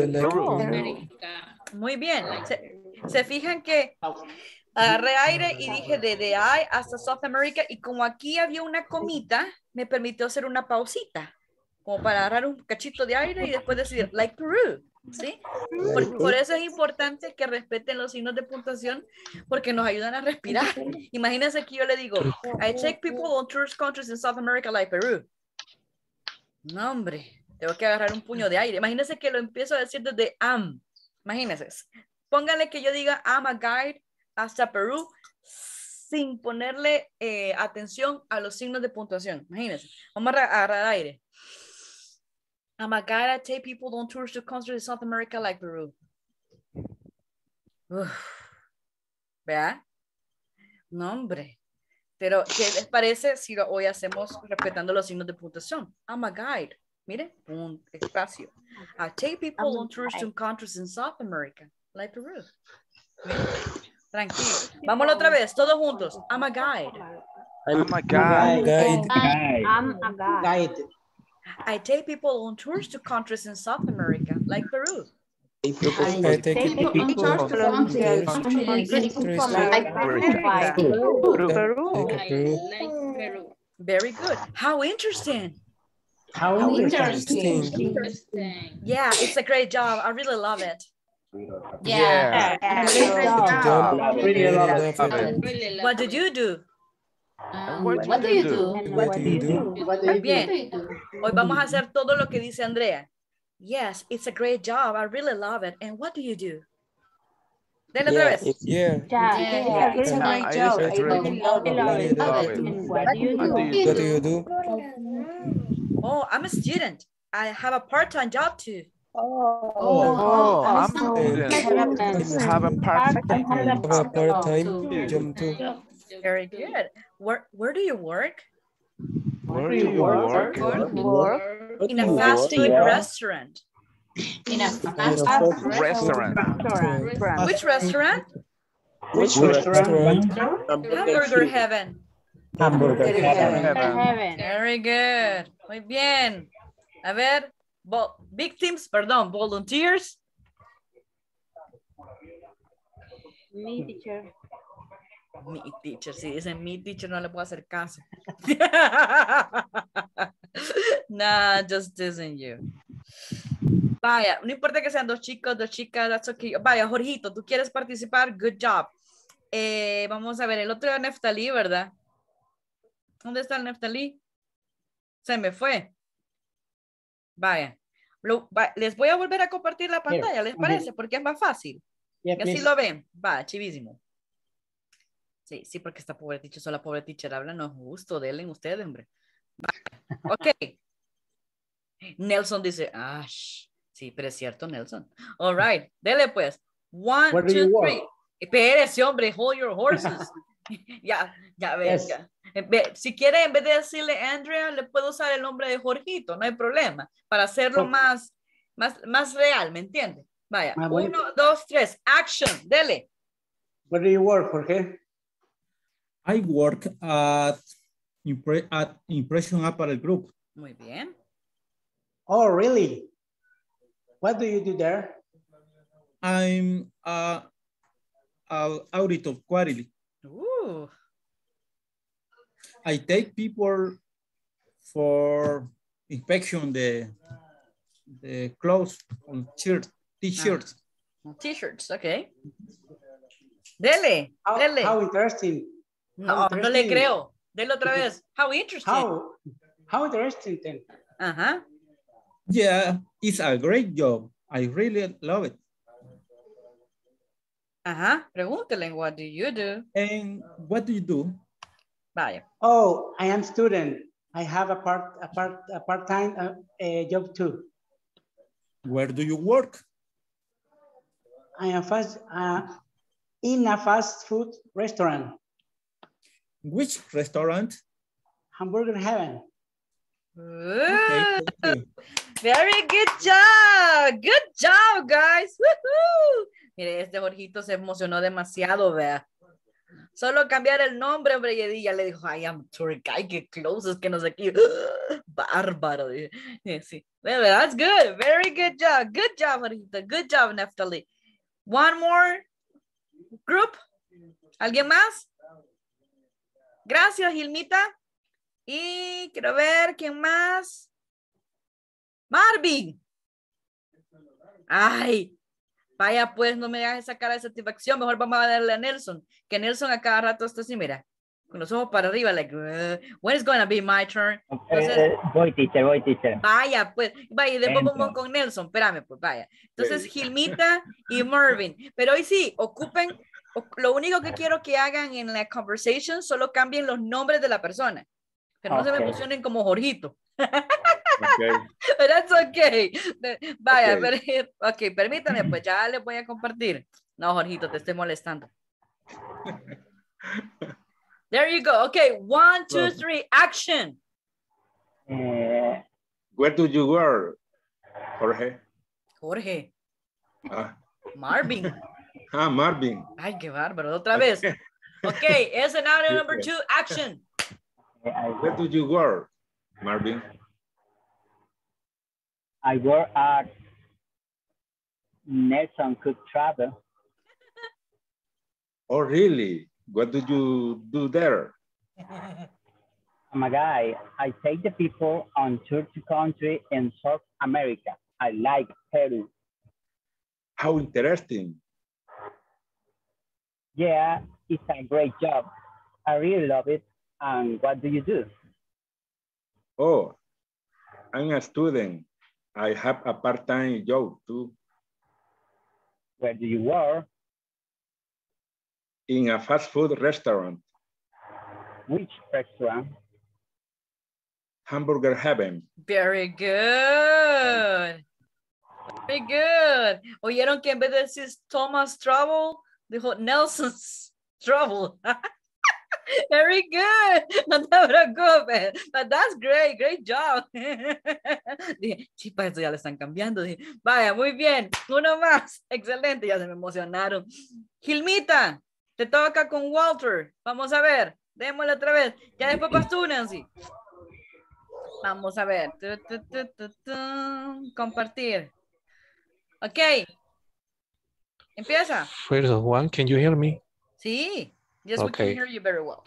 Muy bien. Se fijan que agarré aire y dije de I hasta South America y como aquí había una comita, me permitió hacer una pausita, como para agarrar un cachito de aire y después decir, like Peru, ¿sí? Por eso es importante que respeten los signos de puntuación porque nos ayudan a respirar. Imagínense que yo le digo, I take people on tourist countries in South America like Peru. No, hombre, tengo que agarrar un puño de aire. Imagínense que lo empiezo a decir desde am. Imagínense. Pónganle que yo diga I'm a guide hasta Perú sin ponerle atención a los signos de puntuación. Imagínense. Vamos a agarrar aire. I'm a guide that take people on tours to countries in South America like Peru. Uf. ¿Vea? No, hombre. Pero, ¿qué les parece si hoy hacemos respetando los signos de puntuación? I'm a guide. Mire, un espacio. I take people on tours to countries in South America, like Peru. Mire, tranquilo. Vámonos otra vez, todos juntos. I'm a guide. I'm a guide. I'm a guide. I take people on tours to countries in South America, like Peru. I take people on tours to countries like Peru. Very good. How interesting. How interesting. Yeah, it's a great job. I really love it. Yeah. Really love it. What did you do? What do you do? What do you do? Bien. Hoy vamos a hacer todo lo que dice Andrea. Yes, it's a great job. I really love it. And what do you do? Dale otra vez. Yeah. It's a great job. It's a great Love it. What do you What do you do? Oh, I'm a student. I have a part-time job too. I'm have a part-time Have a part-time job too. Very good. Where do you work? Where do you work? In a fast food restaurant. In a Restaurant. Which restaurant? Which restaurant? Hamburger Heaven. Hamburger Heaven. Very good. Muy bien. A ver, victims, perdón, volunteers. Me, teacher. Mi teacher, si dicen mi teacher no le puedo hacer caso. Nah, just teasing you. Vaya, no importa que sean dos chicos, dos chicas, that's okay. Vaya, Jorgito, ¿tú quieres participar? Good job. Vamos a ver, el otro era Neftalí, ¿verdad? ¿Dónde está el Neftalí? Se me fue. Vaya. Les voy a volver a compartir la pantalla, ¿les parece? Porque es más fácil. Yeah, y así please. lo ven. Va, chivísimo. Sí, porque esta pobre teacher, solo la pobre teacher habla, no es justo, denle ustedes, hombre. Va. Ok. Nelson dice, sí, pero es cierto, Nelson. All right, dele pues. 1, 2, 3. Espérese, hombre, hold your horses. ya ven, Yes. ya. Si quiere, en vez de decirle Andrea, le puedo usar el nombre de Jorgito, no hay problema, para hacerlo más real, ¿me entiende? Vaya, 1, 2, 3, action, dele. Where do you work, Jorge? I work at Impression Apparel Group. Muy bien. Oh, really? What do you do there? I'm an audit of quality. Ooh. I take people for inspection the clothes on t-shirts. T-shirts, okay. Dele. How interesting. No le creo. Dele otra vez. How interesting. How interesting then. Uh-huh. Yeah, it's a great job. I really love it. Ajá, pregúntele, what do you do? And what do you do? Vaya. Oh, I am student. I have a part-time job too. Where do you work? I am in a fast food restaurant. Which restaurant? Hamburger Heaven. Okay, very good job. Good job, guys. Woohoo. Mire, este Jorgito se emocionó demasiado, vea. Solo cambiar el nombre, hombre, y ya le dijo, I am tour guy, que closes, que no sé qué. Bárbaro. Sí. Well, that's good. Very good job. Good job, Jorgito. Good job, Neftali. One more group. ¿Alguien más? Gracias, Gilmita. Y quiero ver quién más. Marvin. Ay, vaya pues, no me hagas esa cara de satisfacción. Mejor vamos a darle a Nelson. Que Nelson a cada rato está así, mira. Con los ojos para arriba, like, when is going to be my turn? Entonces, voy, teacher. Vaya, pues, vaya, y después vamos con Nelson. Espérame, pues, vaya. Entonces, Gilmita y Marvin. Pero hoy sí, ocupen, lo único que quiero que hagan en la conversation, solo cambien los nombres de la persona. Pero no se me emocionen como Jorgito. Okay. But that's okay. Vaya, okay, permítame, pues ya les voy a compartir. No, Jorgito, te estoy molestando. There you go. Okay, 1, 2, 3, action. Where do you work, Jorge? Jorge. Ah, Marvin. Marvin. Ay, qué bárbaro. Otra vez. Okay, scenario number 2, action. Where do you work, Marvin? I work at Nelson Cook Travel. Oh, really? What do you do there? I'm a guy. I take the people on tour to country in South America. I like Peru. How interesting. Yeah, it's a great job. I really love it. And what do you do? Oh, I'm a student. I have a part-time job too. Where do you work? In a fast food restaurant. Which restaurant? Hamburger Heaven. Very good. Very good. ¿Oyeron que en vez de decir Thomas Trouble, dijo Nelson's Trouble? Very good. No te preocupes. But that's great. Great job. Dije, sí, para eso ya le están cambiando. Dije, vaya, muy bien. Uno más. Excelente. Ya se me emocionaron. Gilmita, te toca con Walter. Vamos a ver. Démosle otra vez. Ya después vas tú, Nancy. Vamos a ver. Compartir. Ok. Empieza. First one, can you hear me? Sí. Yes, we can hear you very well.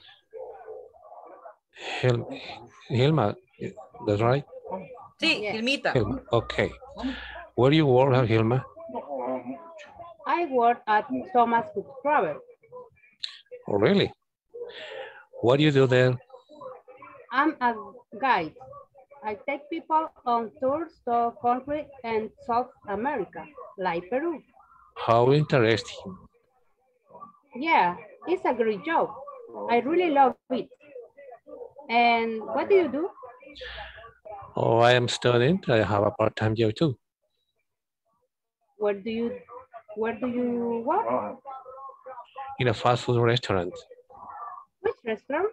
Hilma, that's right? Sí, Hilmita. Hilma. Okay. Where do you work, Hilma? I work at Thomas Cook Travel. Oh, really? What do you do there? I'm a guide. I take people on tours to countries in South America, like Peru. How interesting. Yeah, it's a great job. I really love it. And what do you do? Oh, I am studying. I have a part-time job too. Where do you work? In a fast food restaurant. Which restaurant?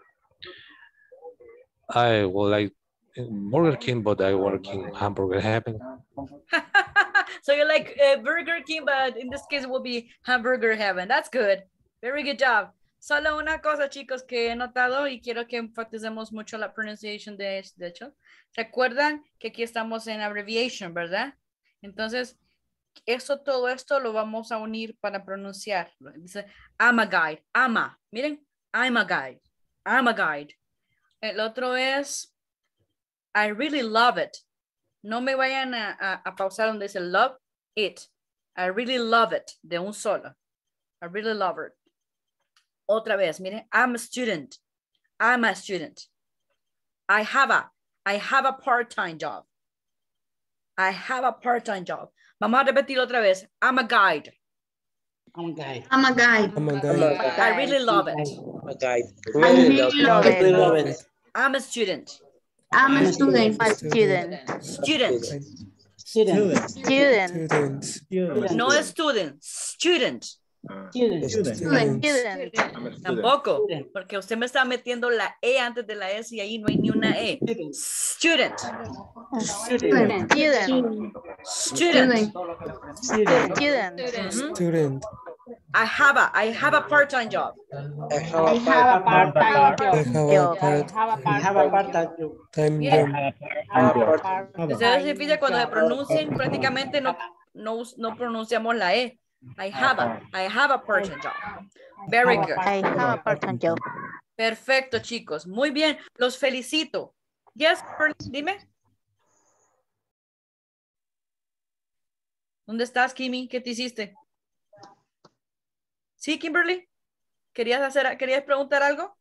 I would like Burger King, but I work in Hamburger Heaven. So you like Burger King, but in this case it will be Hamburger Heaven. That's good. Very good job. Solo una cosa, chicos, que he notado y quiero que enfaticemos mucho la pronunciación de hecho. Recuerdan que aquí estamos en abbreviation, ¿verdad? Entonces, todo esto lo vamos a unir para pronunciar. Dice, I'm a guide. Ama. Miren, I'm a guide. I'm a guide. El otro es, I really love it. No me vayan a pausar donde dice love it. I really love it. De un solo. I really love it. Otra vez, miren, I'm a student. I'm a student. I have a part-time job. I have a part-time job. Vamos a repetir otra vez. I'm a guide. I'm a guide. I'm a guide. I'm a guide. I really love it. I'm a guide. I really love it. I'm a student. I'm a student. A student. Student. Student. Student. No es student. Student. Student. Tampoco, porque usted me está metiendo la E antes de la S y ahí no hay ni una E. Student. Student. Student. Student. I have a part-time job. I have a part-time job. I have a part-time job. Ustedes se fijan cuando se pronuncien, prácticamente no pronunciamos la E. I have a part-time job. Very good. I have a part-time job. Perfecto, chicos. Muy bien. Los felicito. Yes, dime. ¿Dónde estás, Kimi? ¿Qué te hiciste? Sí, Kimberly. ¿Querías preguntar algo?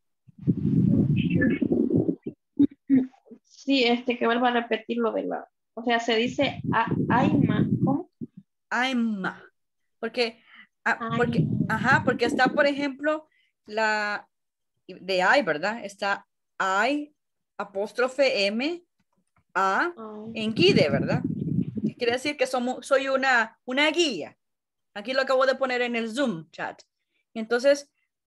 Sí, que vuelva a repetir lo de la, o sea, se dice AIMA, ¿cómo? AIMA. Porque está, por ejemplo, la de I, ¿verdad? Está I, apóstrofe M, A, en guide, ¿verdad? Quiere decir que soy una guía. Aquí lo acabo de poner en el Zoom chat. Entonces,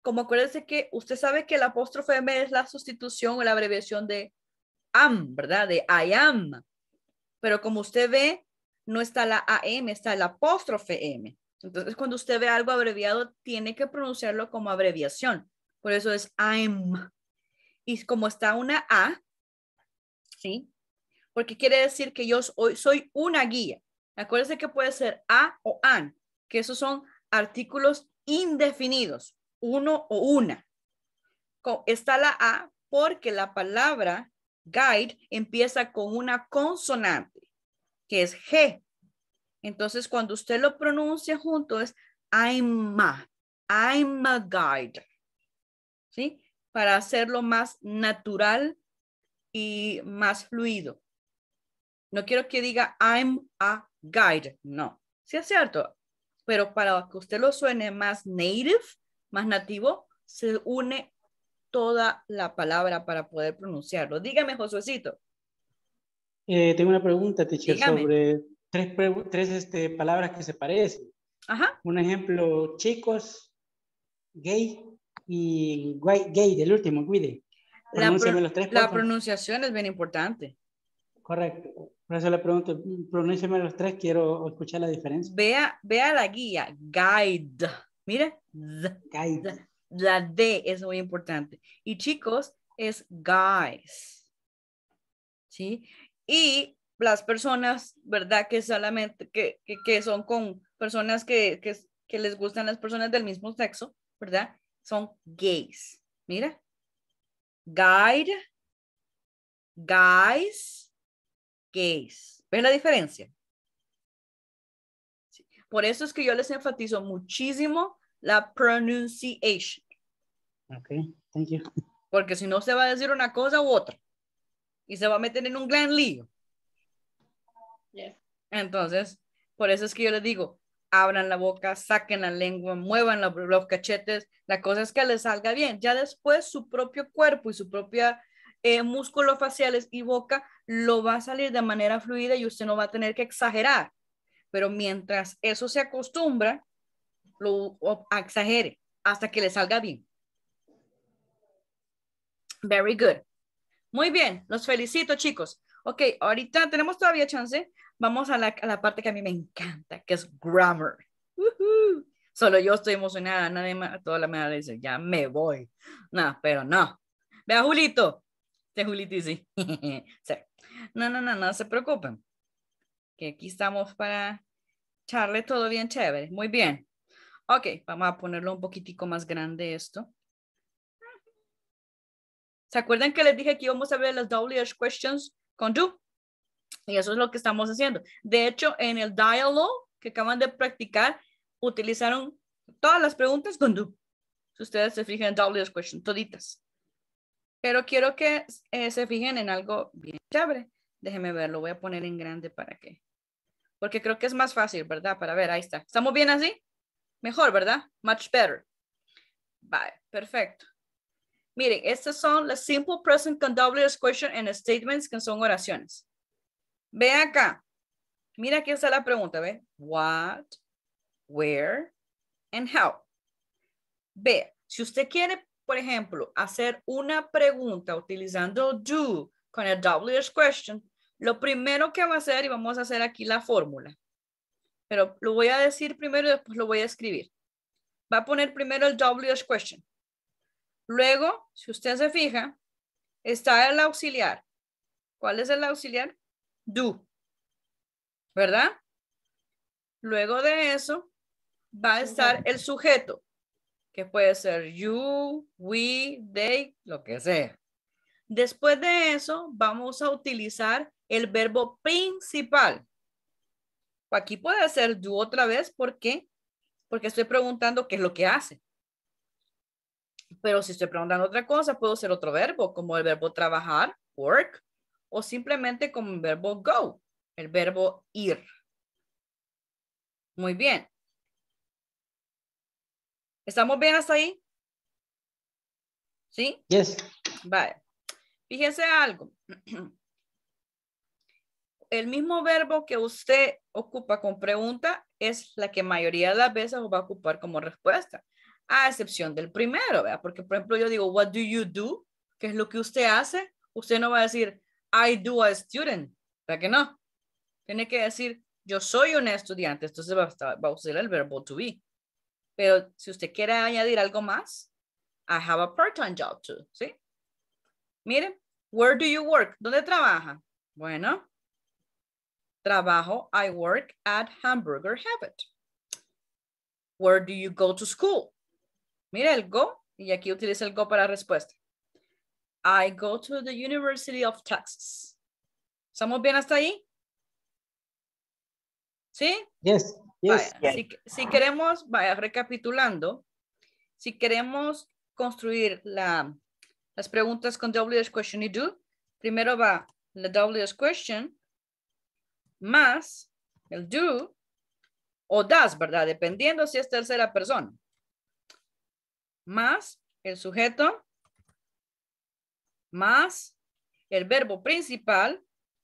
como acuérdese que usted sabe que el apóstrofe M es la sustitución o la abreviación de am, ¿verdad? De I am. Pero como usted ve, no está la AM, está el apóstrofe M. Entonces, cuando usted ve algo abreviado, tiene que pronunciarlo como abreviación. Por eso es I'm. Y como está una A, ¿sí? Porque quiere decir que yo soy una guía. Acuérdense que puede ser a o an, que esos son artículos indefinidos, uno o una. Está la a porque la palabra guide empieza con una consonante, que es G. Entonces, cuando usted lo pronuncia junto es I'm a guide. ¿Sí? Para hacerlo más natural y más fluido. No quiero que diga I'm a guide. No. Sí es cierto. Pero para que usted lo suene más native, más nativo, se une toda la palabra para poder pronunciarlo. Dígame, Josuecito. Tengo una pregunta, teacher, Dígame. sobre tres palabras que se parecen. Ajá. Un ejemplo, chicos, gay y gay, del último, cuide. Pronúnciame los tres, por La favor. pronunciación es bien importante. Correcto. Por eso le pregunto, pronúnciame los tres, quiero escuchar la diferencia. Vea la guía, guide. Mire, guide. La D es muy importante. Y chicos, es guys. ¿Sí? Y las personas, ¿verdad? Que solamente, que son con personas que les gustan las personas del mismo sexo, ¿verdad? Son gays. Mira. Guide, guys, gays. ¿Ven la diferencia? Sí. Por eso es que yo les enfatizo muchísimo la pronunciation. Ok, thank you. Porque si no, se va a decir una cosa u otra. Y se va a meter en un gran lío. Yes. Entonces, por eso es que yo les digo, abran la boca, saquen la lengua, muevan los cachetes. La cosa es que les salga bien. Ya después su propio cuerpo y su propia músculos faciales y boca lo va a salir de manera fluida y usted no va a tener que exagerar. Pero mientras eso se acostumbra, lo exagere hasta que le salga bien. Very good. Muy bien, los felicito, chicos. Ok, ahorita tenemos todavía chance. Vamos a la parte que a mí me encanta, que es grammar. Solo yo estoy emocionada, nadie más, toda la manera dice, ya me voy. No, pero no. Vea, Julito. Julito sí. Sí. No se preocupen. Que aquí estamos para echarle todo bien chévere. Muy bien. Ok, vamos a ponerlo un poquitico más grande esto. ¿Se acuerdan que les dije que íbamos a ver las WH questions con do? Y eso es lo que estamos haciendo. De hecho, en el dialogue que acaban de practicar, utilizaron todas las preguntas con do. Si ustedes se fijan en WH questions, toditas. Pero quiero que se fijen en algo bien chévere. Déjenme ver, lo voy a poner en grande para que. Porque creo que es más fácil, ¿verdad? Para ver, ahí está. ¿Estamos bien así? Mejor, ¿verdad? Much better. Vale, perfecto. Miren, estas son las simple present con WH question and statements que son oraciones. Ve acá. Mira aquí está la pregunta, ¿ve? What, where, and how. Ve, si usted quiere, por ejemplo, hacer una pregunta utilizando do con el WH question, lo primero que va a hacer, y vamos a hacer aquí la fórmula, pero lo voy a decir primero y después lo voy a escribir. Va a poner primero el WH question. Luego, si usted se fija, está el auxiliar. ¿Cuál es el auxiliar? Do. ¿Verdad? Luego de eso, va a estar el sujeto, que puede ser you, we, they, lo que sea. Después de eso, vamos a utilizar el verbo principal. Aquí puede ser do otra vez. ¿Por qué? Porque estoy preguntando qué es lo que hace. Pero si estoy preguntando otra cosa, puedo usar otro verbo, como el verbo trabajar, work, o simplemente como el verbo go, el verbo ir. Muy bien. ¿Estamos bien hasta ahí? ¿Sí? Yes. Vale. Fíjese algo. El mismo verbo que usted ocupa con pregunta es la que mayoría de las veces va a ocupar como respuesta. a excepción del primero, ¿verdad? Porque, por ejemplo, yo digo, what do you do? ¿Qué es lo que usted hace? Usted no va a decir, I do a student, ¿verdad que no? Tiene que decir, yo soy un estudiante, entonces va a usar el verbo to be. Pero si usted quiere añadir algo más, I have a part-time job too, ¿sí? Miren, where do you work? ¿Dónde trabaja? Bueno, trabajo, I work at Hamburger Habit. Where do you go to school? Mira el go, y aquí utiliza el go para respuesta. I go to the University of Texas. ¿Estamos bien hasta ahí? ¿Sí? Yes, yes. Vaya, si queremos, vaya, recapitulando, si queremos construir las preguntas con WH question y do, primero va la WH question más el do o does, ¿verdad? Dependiendo si es tercera persona. Más el sujeto, más el verbo principal,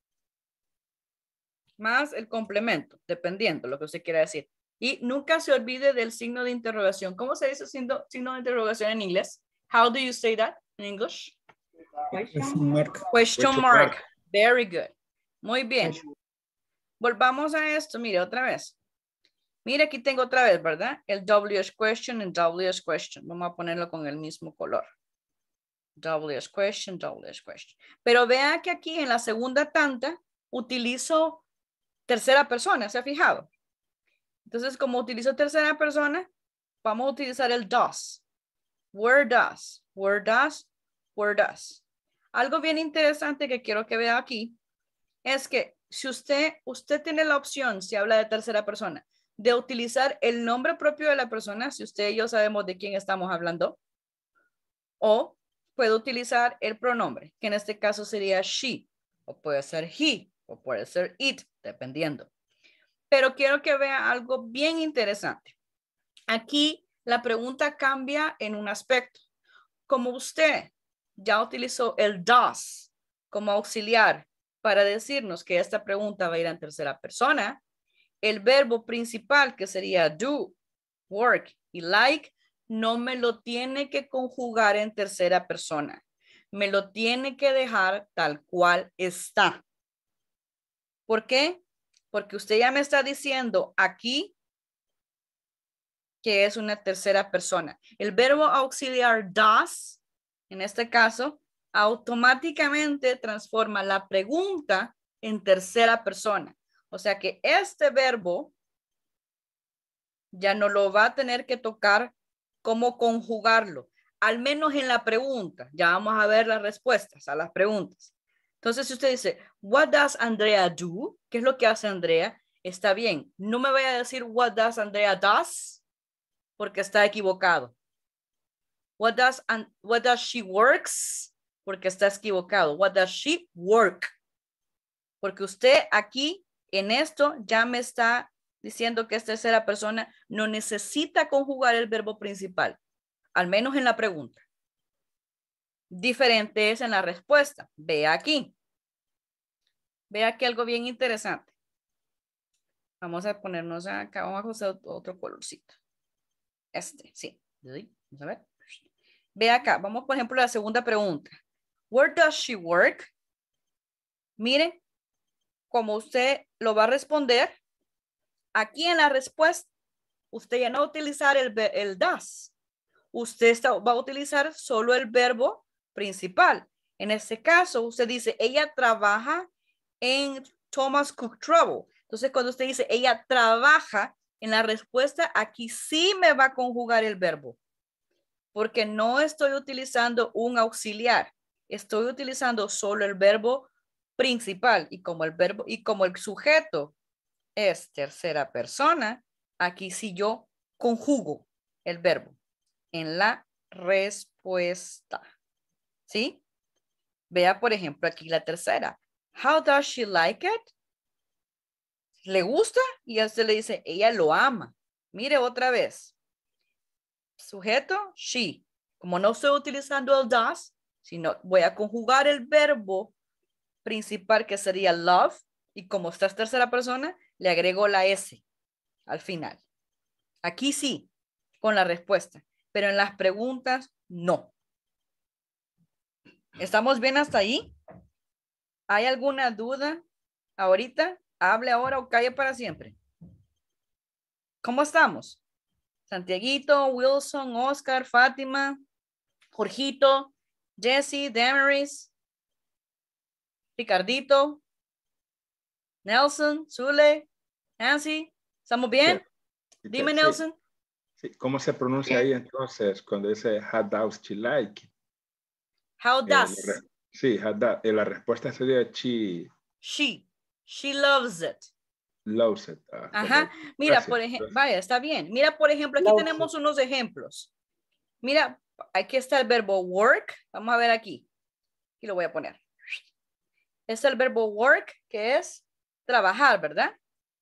más el complemento, dependiendo lo que usted quiera decir. Y nunca se olvide del signo de interrogación. ¿Cómo se dice signo de interrogación en inglés? How do you say that in English? Question mark. Very good. Muy bien. Volvamos a esto. Mire, otra vez. Mire, aquí tengo otra vez, ¿verdad? El WH question and WH question. Vamos a ponerlo con el mismo color. WH question, WH question. Pero vea que aquí en la segunda tanda utilizo tercera persona, ¿se ha fijado? Entonces, como utilizo tercera persona, vamos a utilizar el does. Where does, where does, where does. Algo bien interesante que quiero que vea aquí es que si usted tiene la opción, si habla de tercera persona, de utilizar el nombre propio de la persona, si usted y yo sabemos de quién estamos hablando, o puede utilizar el pronombre, que en este caso sería she, o puede ser he, o puede ser it, dependiendo. Pero quiero que vea algo bien interesante. Aquí la pregunta cambia en un aspecto. Como usted ya utilizó el does como auxiliar para decirnos que esta pregunta va a ir en tercera persona, el verbo principal, que sería do, work y like, no me lo tiene que conjugar en tercera persona. Me lo tiene que dejar tal cual está. ¿Por qué? Porque usted ya me está diciendo aquí que es una tercera persona. El verbo auxiliar does, en este caso, automáticamente transforma la pregunta en tercera persona. O sea que este verbo ya no lo va a tener que tocar cómo conjugarlo, al menos en la pregunta. Ya vamos a ver las respuestas a las preguntas. Entonces, si usted dice, what does Andrea do? ¿Qué es lo que hace Andrea? Está bien. No me vaya a decir, what does Andrea does? Porque está equivocado. What does she works? Porque está equivocado. What does she work? Porque usted aquí, en esto, ya me está diciendo que es tercera persona, no necesita conjugar el verbo principal, al menos en la pregunta. Diferente es en la respuesta. Vea aquí. Vea aquí algo bien interesante. Vamos a ponernos acá, vamos a usar otro colorcito. Sí. Vamos a ver. Vea acá, vamos por ejemplo a la segunda pregunta. Where does she work? Miren, como usted lo va a responder, aquí en la respuesta, usted ya no va a utilizar el does. Usted va a utilizar solo el verbo principal. En este caso, usted dice, ella trabaja en Thomas Cook Trouble. Entonces, cuando usted dice, ella trabaja, en la respuesta, aquí sí me va a conjugar el verbo. Porque no estoy utilizando un auxiliar. Estoy utilizando solo el verbo principal. Y como el sujeto es tercera persona, aquí sí yo conjugo el verbo en la respuesta. ¿Sí? Vea, por ejemplo, aquí la tercera. How does she like it? ¿Le gusta? Y a usted le dice, ella lo ama. Mire otra vez. Sujeto, she. Como no estoy utilizando el does, sino voy a conjugar el verbo principal que sería love. Y como esta es tercera persona, le agrego la S al final. Aquí sí, con la respuesta. pero en las preguntas no. ¿Estamos bien hasta ahí? ¿Hay alguna duda ahorita? Hable ahora o calle para siempre. ¿Cómo estamos? Santiaguito, Wilson, Oscar, Fátima, Jorgito, Jesse, Damaris, Ricardito, Nelson, Zule, Nancy. ¿Estamos bien? Sí. Dime, Sí. Nelson. Sí. ¿Cómo se pronuncia ahí entonces cuando dice how does she like? How does? Sí, la respuesta sería she loves it. Loves it. Ajá. Correcto. Mira, Gracias. por ejemplo, vaya, está bien. Mira, por ejemplo, aquí tenemos unos ejemplos. Mira, aquí está el verbo work. Vamos a ver aquí. Y lo voy a poner. Es el verbo work, que es trabajar, ¿verdad?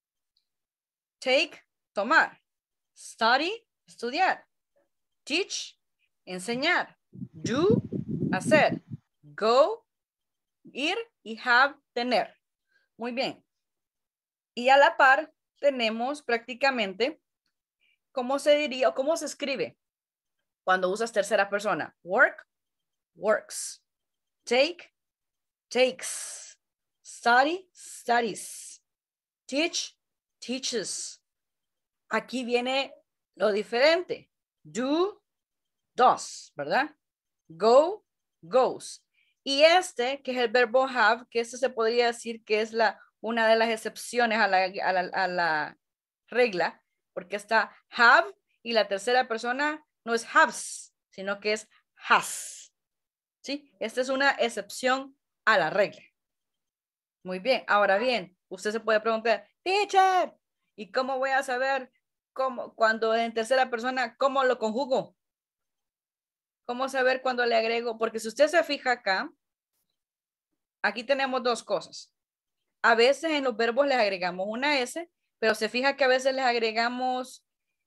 Take, tomar. Study, estudiar. Teach, enseñar. Do, hacer. Go, ir, y have, tener. Muy bien. Y a la par tenemos prácticamente cómo se diría o cómo se escribe cuando usas tercera persona. Work, works. Take, takes. Study, studies. Teach, teaches. Aquí viene lo diferente. Do, does, ¿verdad? Go, goes. Y este, que es el verbo have, que este se podría decir que es una de las excepciones a la regla, porque está have y la tercera persona no es haves, sino que es has. ¿Sí? Esta es una excepción a la regla. Muy bien. Ahora bien, usted se puede preguntar, teacher, ¿y cómo voy a saber cuando en tercera persona, cómo lo conjugo? ¿Cómo saber cuando le agrego? Porque si usted se fija acá, aquí tenemos dos cosas. A veces en los verbos les agregamos una S, pero se fija que a veces les agregamos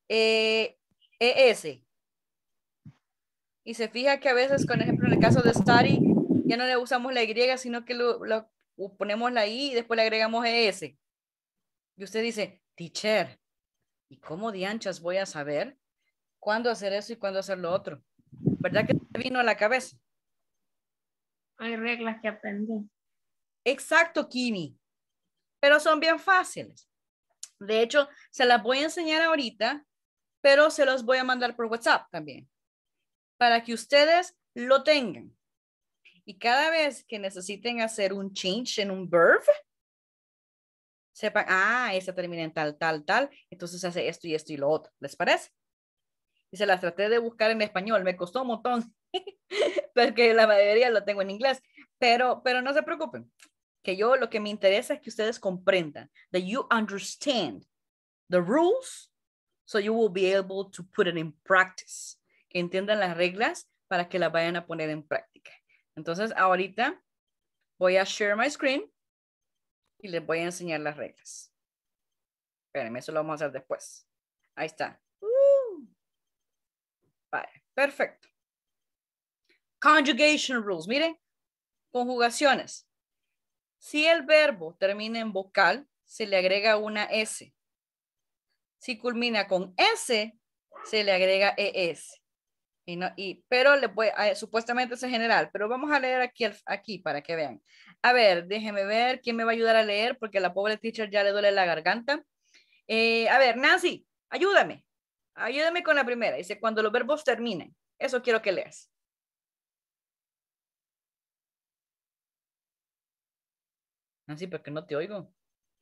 ES. Y se fija que a veces, por ejemplo, en el caso de study, ya no le usamos la Y, sino que lo ponemos la I y después le agregamos ES. Y usted dice, teacher, ¿y cómo dianchas voy a saber cuándo hacer eso y cuándo hacer lo otro? ¿Verdad que te vino a la cabeza? Hay reglas que aprendí. Exacto, Kimi. Pero son bien fáciles. De hecho, se las voy a enseñar ahorita, pero se los voy a mandar por WhatsApp también, para que ustedes lo tengan. Y cada vez que necesiten hacer un change en un verb, sepan, esa termina en tal, tal, tal, entonces se hace esto y lo otro. ¿Les parece? Y se las traté de buscar en español, me costó un montón, porque la mayoría lo tengo en inglés, pero no se preocupen, que yo lo que me interesa es que ustedes comprendan, that you understand the rules, so you will be able to put it in practice, que entiendan las reglas para que las vayan a poner en práctica. Entonces, ahorita voy a share my screen y les voy a enseñar las reglas. Espérenme, eso lo vamos a hacer después. Ahí está. Vale, perfecto. Conjugation rules. Miren, conjugaciones. Si el verbo termina en vocal, se le agrega una S. Si culmina con S, se le agrega ES. Pero supuestamente es general, pero vamos a leer aquí para que vean. A ver, déjenme ver quién me va a ayudar a leer porque a la pobre teacher ya le duele la garganta. A ver, Nancy, ayúdame. Ayúdame con la primera. Dice, cuando los verbos terminen. Eso quiero que leas. Nancy, ¿por qué no te oigo?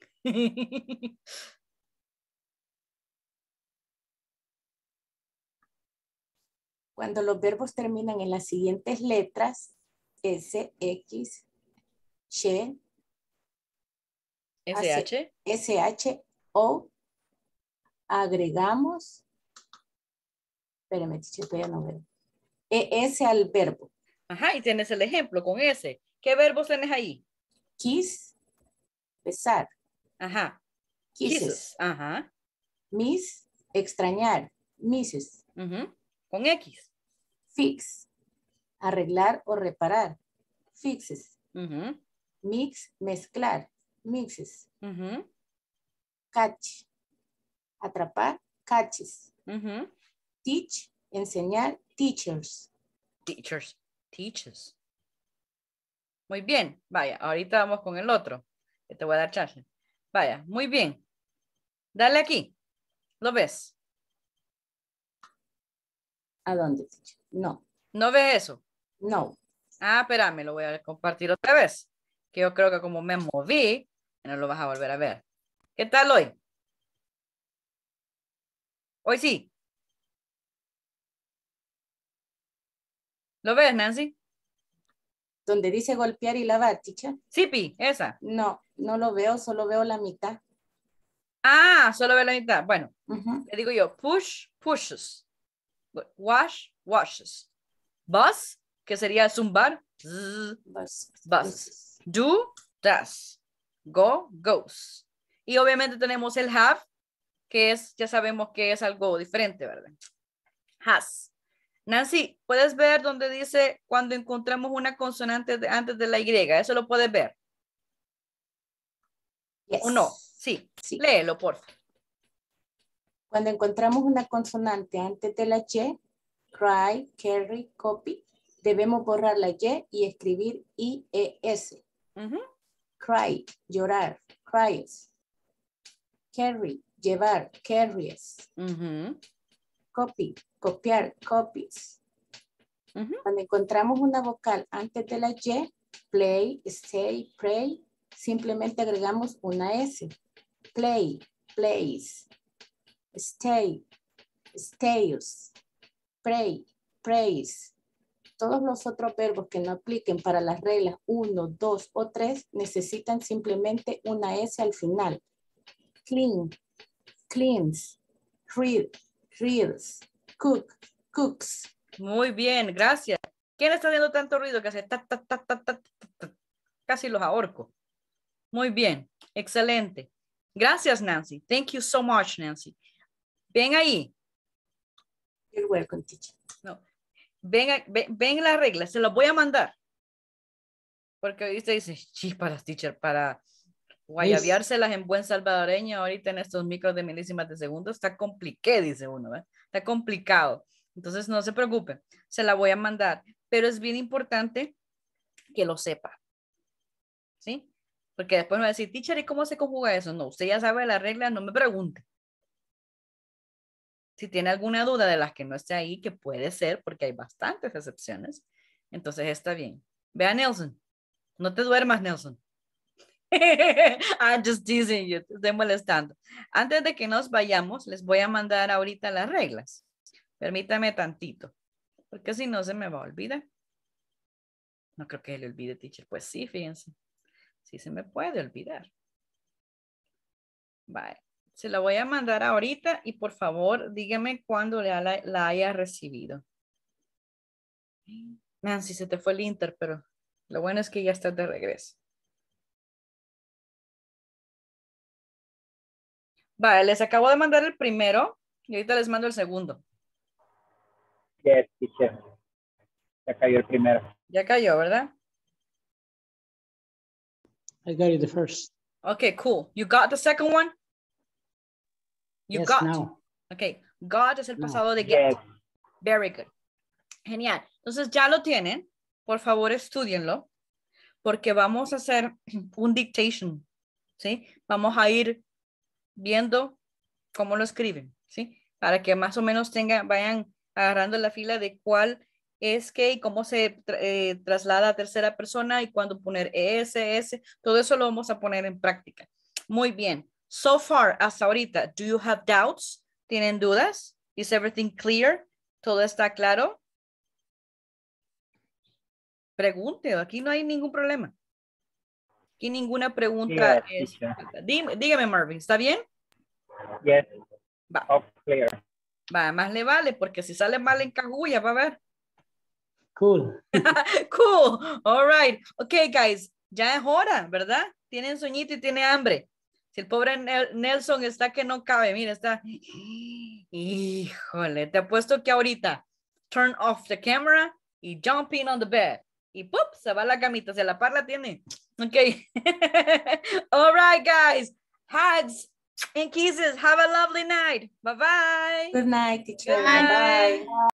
Cuando los verbos terminan en las siguientes letras, S, X, Sh, SH, SH, O, agregamos, espérame, voy a no ver, ES al verbo. Ajá, y tienes el ejemplo con S. ¿Qué verbos tienes ahí? Kiss, besar. Ajá. Kisses. Ajá. Miss, extrañar. Misses. Con X. Fix, arreglar o reparar. Fixes. Mix, mezclar. Mixes. Catch, atrapar. Catches. Teach, enseñar, teachers. Teachers. Teachers. Muy bien. Vaya, ahorita vamos con el otro. Que te voy a dar chance. Vaya, muy bien. Dale aquí. ¿Lo ves? ¿A dónde, teacher? No. ¿No ves eso? No. Ah, espérame, lo voy a compartir otra vez. Que yo creo que como me moví, no lo vas a volver a ver. ¿Qué tal hoy? Hoy sí. ¿Lo ves, Nancy? Donde dice golpear y lavar, teacher. Sí, Pi, esa. No, no lo veo, solo veo la mitad. Ah, solo ve la mitad. Bueno, le digo yo, push, pushes. Wash, washes. Bus, que sería zumbar. Bus. Do, does. Go, goes. Y obviamente tenemos el have, que es, ya sabemos que es algo diferente, ¿verdad? Has. Nancy, ¿puedes ver donde dice cuando encontramos una consonante antes de la Y? ¿Eso lo puedes ver? Yes. ¿O no? Sí. Léelo, por favor. Cuando encontramos una consonante antes de la Y, cry, carry, copy, debemos borrar la Y escribir IES. Cry, llorar, cries. Carry, llevar, carries. Copy, copiar, copies. Cuando encontramos una vocal antes de la Y, play, stay, pray, simplemente agregamos una S. Play, plays. Stay, stays. Pray, prays. Todos los otros verbos que no apliquen para las reglas 1, 2 o 3 necesitan simplemente una S al final. Clean, cleans, read, reads, cook, cooks. Muy bien, gracias. ¿Quién está haciendo tanto ruido que hace ta, ta, ta, ta, ta, ta, ta? Casi los ahorco. Muy bien, excelente. Gracias, Nancy. Thank you so much, Nancy. Ven ahí. You're welcome, teacher. No. Ven las reglas, se las voy a mandar. Porque hoy usted dice, chispas, teacher, para guayabiárselas en buen salvadoreño ahorita en estos micros de milésimas de segundo, está complicado, dice uno, ¿eh? Está complicado. Entonces no se preocupe, se la voy a mandar. Pero es bien importante que lo sepa. ¿Sí? Porque después me va a decir, teacher, ¿y cómo se conjuga eso? No, usted ya sabe la regla, no me pregunte. Si tiene alguna duda de las que no esté ahí, que puede ser, porque hay bastantes excepciones, entonces está bien. Ve a Nelson. No te duermas, Nelson. I'm just teasing you. Te estoy molestando. Antes de que nos vayamos, les voy a mandar ahorita las reglas. Permítame tantito, porque si no se me va a olvidar. No creo que le olvide, teacher. Pues sí, fíjense. Sí se me puede olvidar. Vale. Se la voy a mandar ahorita y por favor dígame cuándo la haya recibido. Nancy, se te fue el Inter, pero lo bueno es que ya estás de regreso. Vale, les acabo de mandar el primero y ahorita les mando el segundo. Yes, teacher. Ya cayó el primero. Ya cayó, ¿verdad? I got it the first. Okay, cool. You got the second one? You Yes, got. now. Okay, got es el No. pasado de get. Yes. Very good. Genial. Entonces ya lo tienen. Por favor, estudienlo. Porque vamos a hacer un dictation. ¿Sí? Vamos a ir viendo cómo lo escriben. ¿Sí? Para que más o menos vayan agarrando la fila de cuál es qué y cómo se traslada a tercera persona y cuándo poner ES. Todo eso lo vamos a poner en práctica. Muy bien. So far, hasta ahorita, do you have doubts? ¿Tienen dudas? Is everything clear? ¿Todo está claro? Pregunte, aquí no hay ningún problema. Aquí ninguna pregunta Yes, es... teacher. Dígame, Marvin, ¿está bien? Yes. Va. All clear. Va, más le vale, porque si sale mal en cajulla, va a ver. Cool. Cool. All right. Okay, guys, ya es hora, ¿verdad? Tienen sueñito y tiene hambre. Si el pobre Nelson está que no cabe, mira, está... Híjole, te apuesto que ahorita turn off the camera y jump in on the bed. Y ¡pup! Se va a la camita, se la parla tiene. Ok. All right, guys. Hugs and kisses. Have a lovely night. Bye-bye. Good night, teacher. Good night. Bye.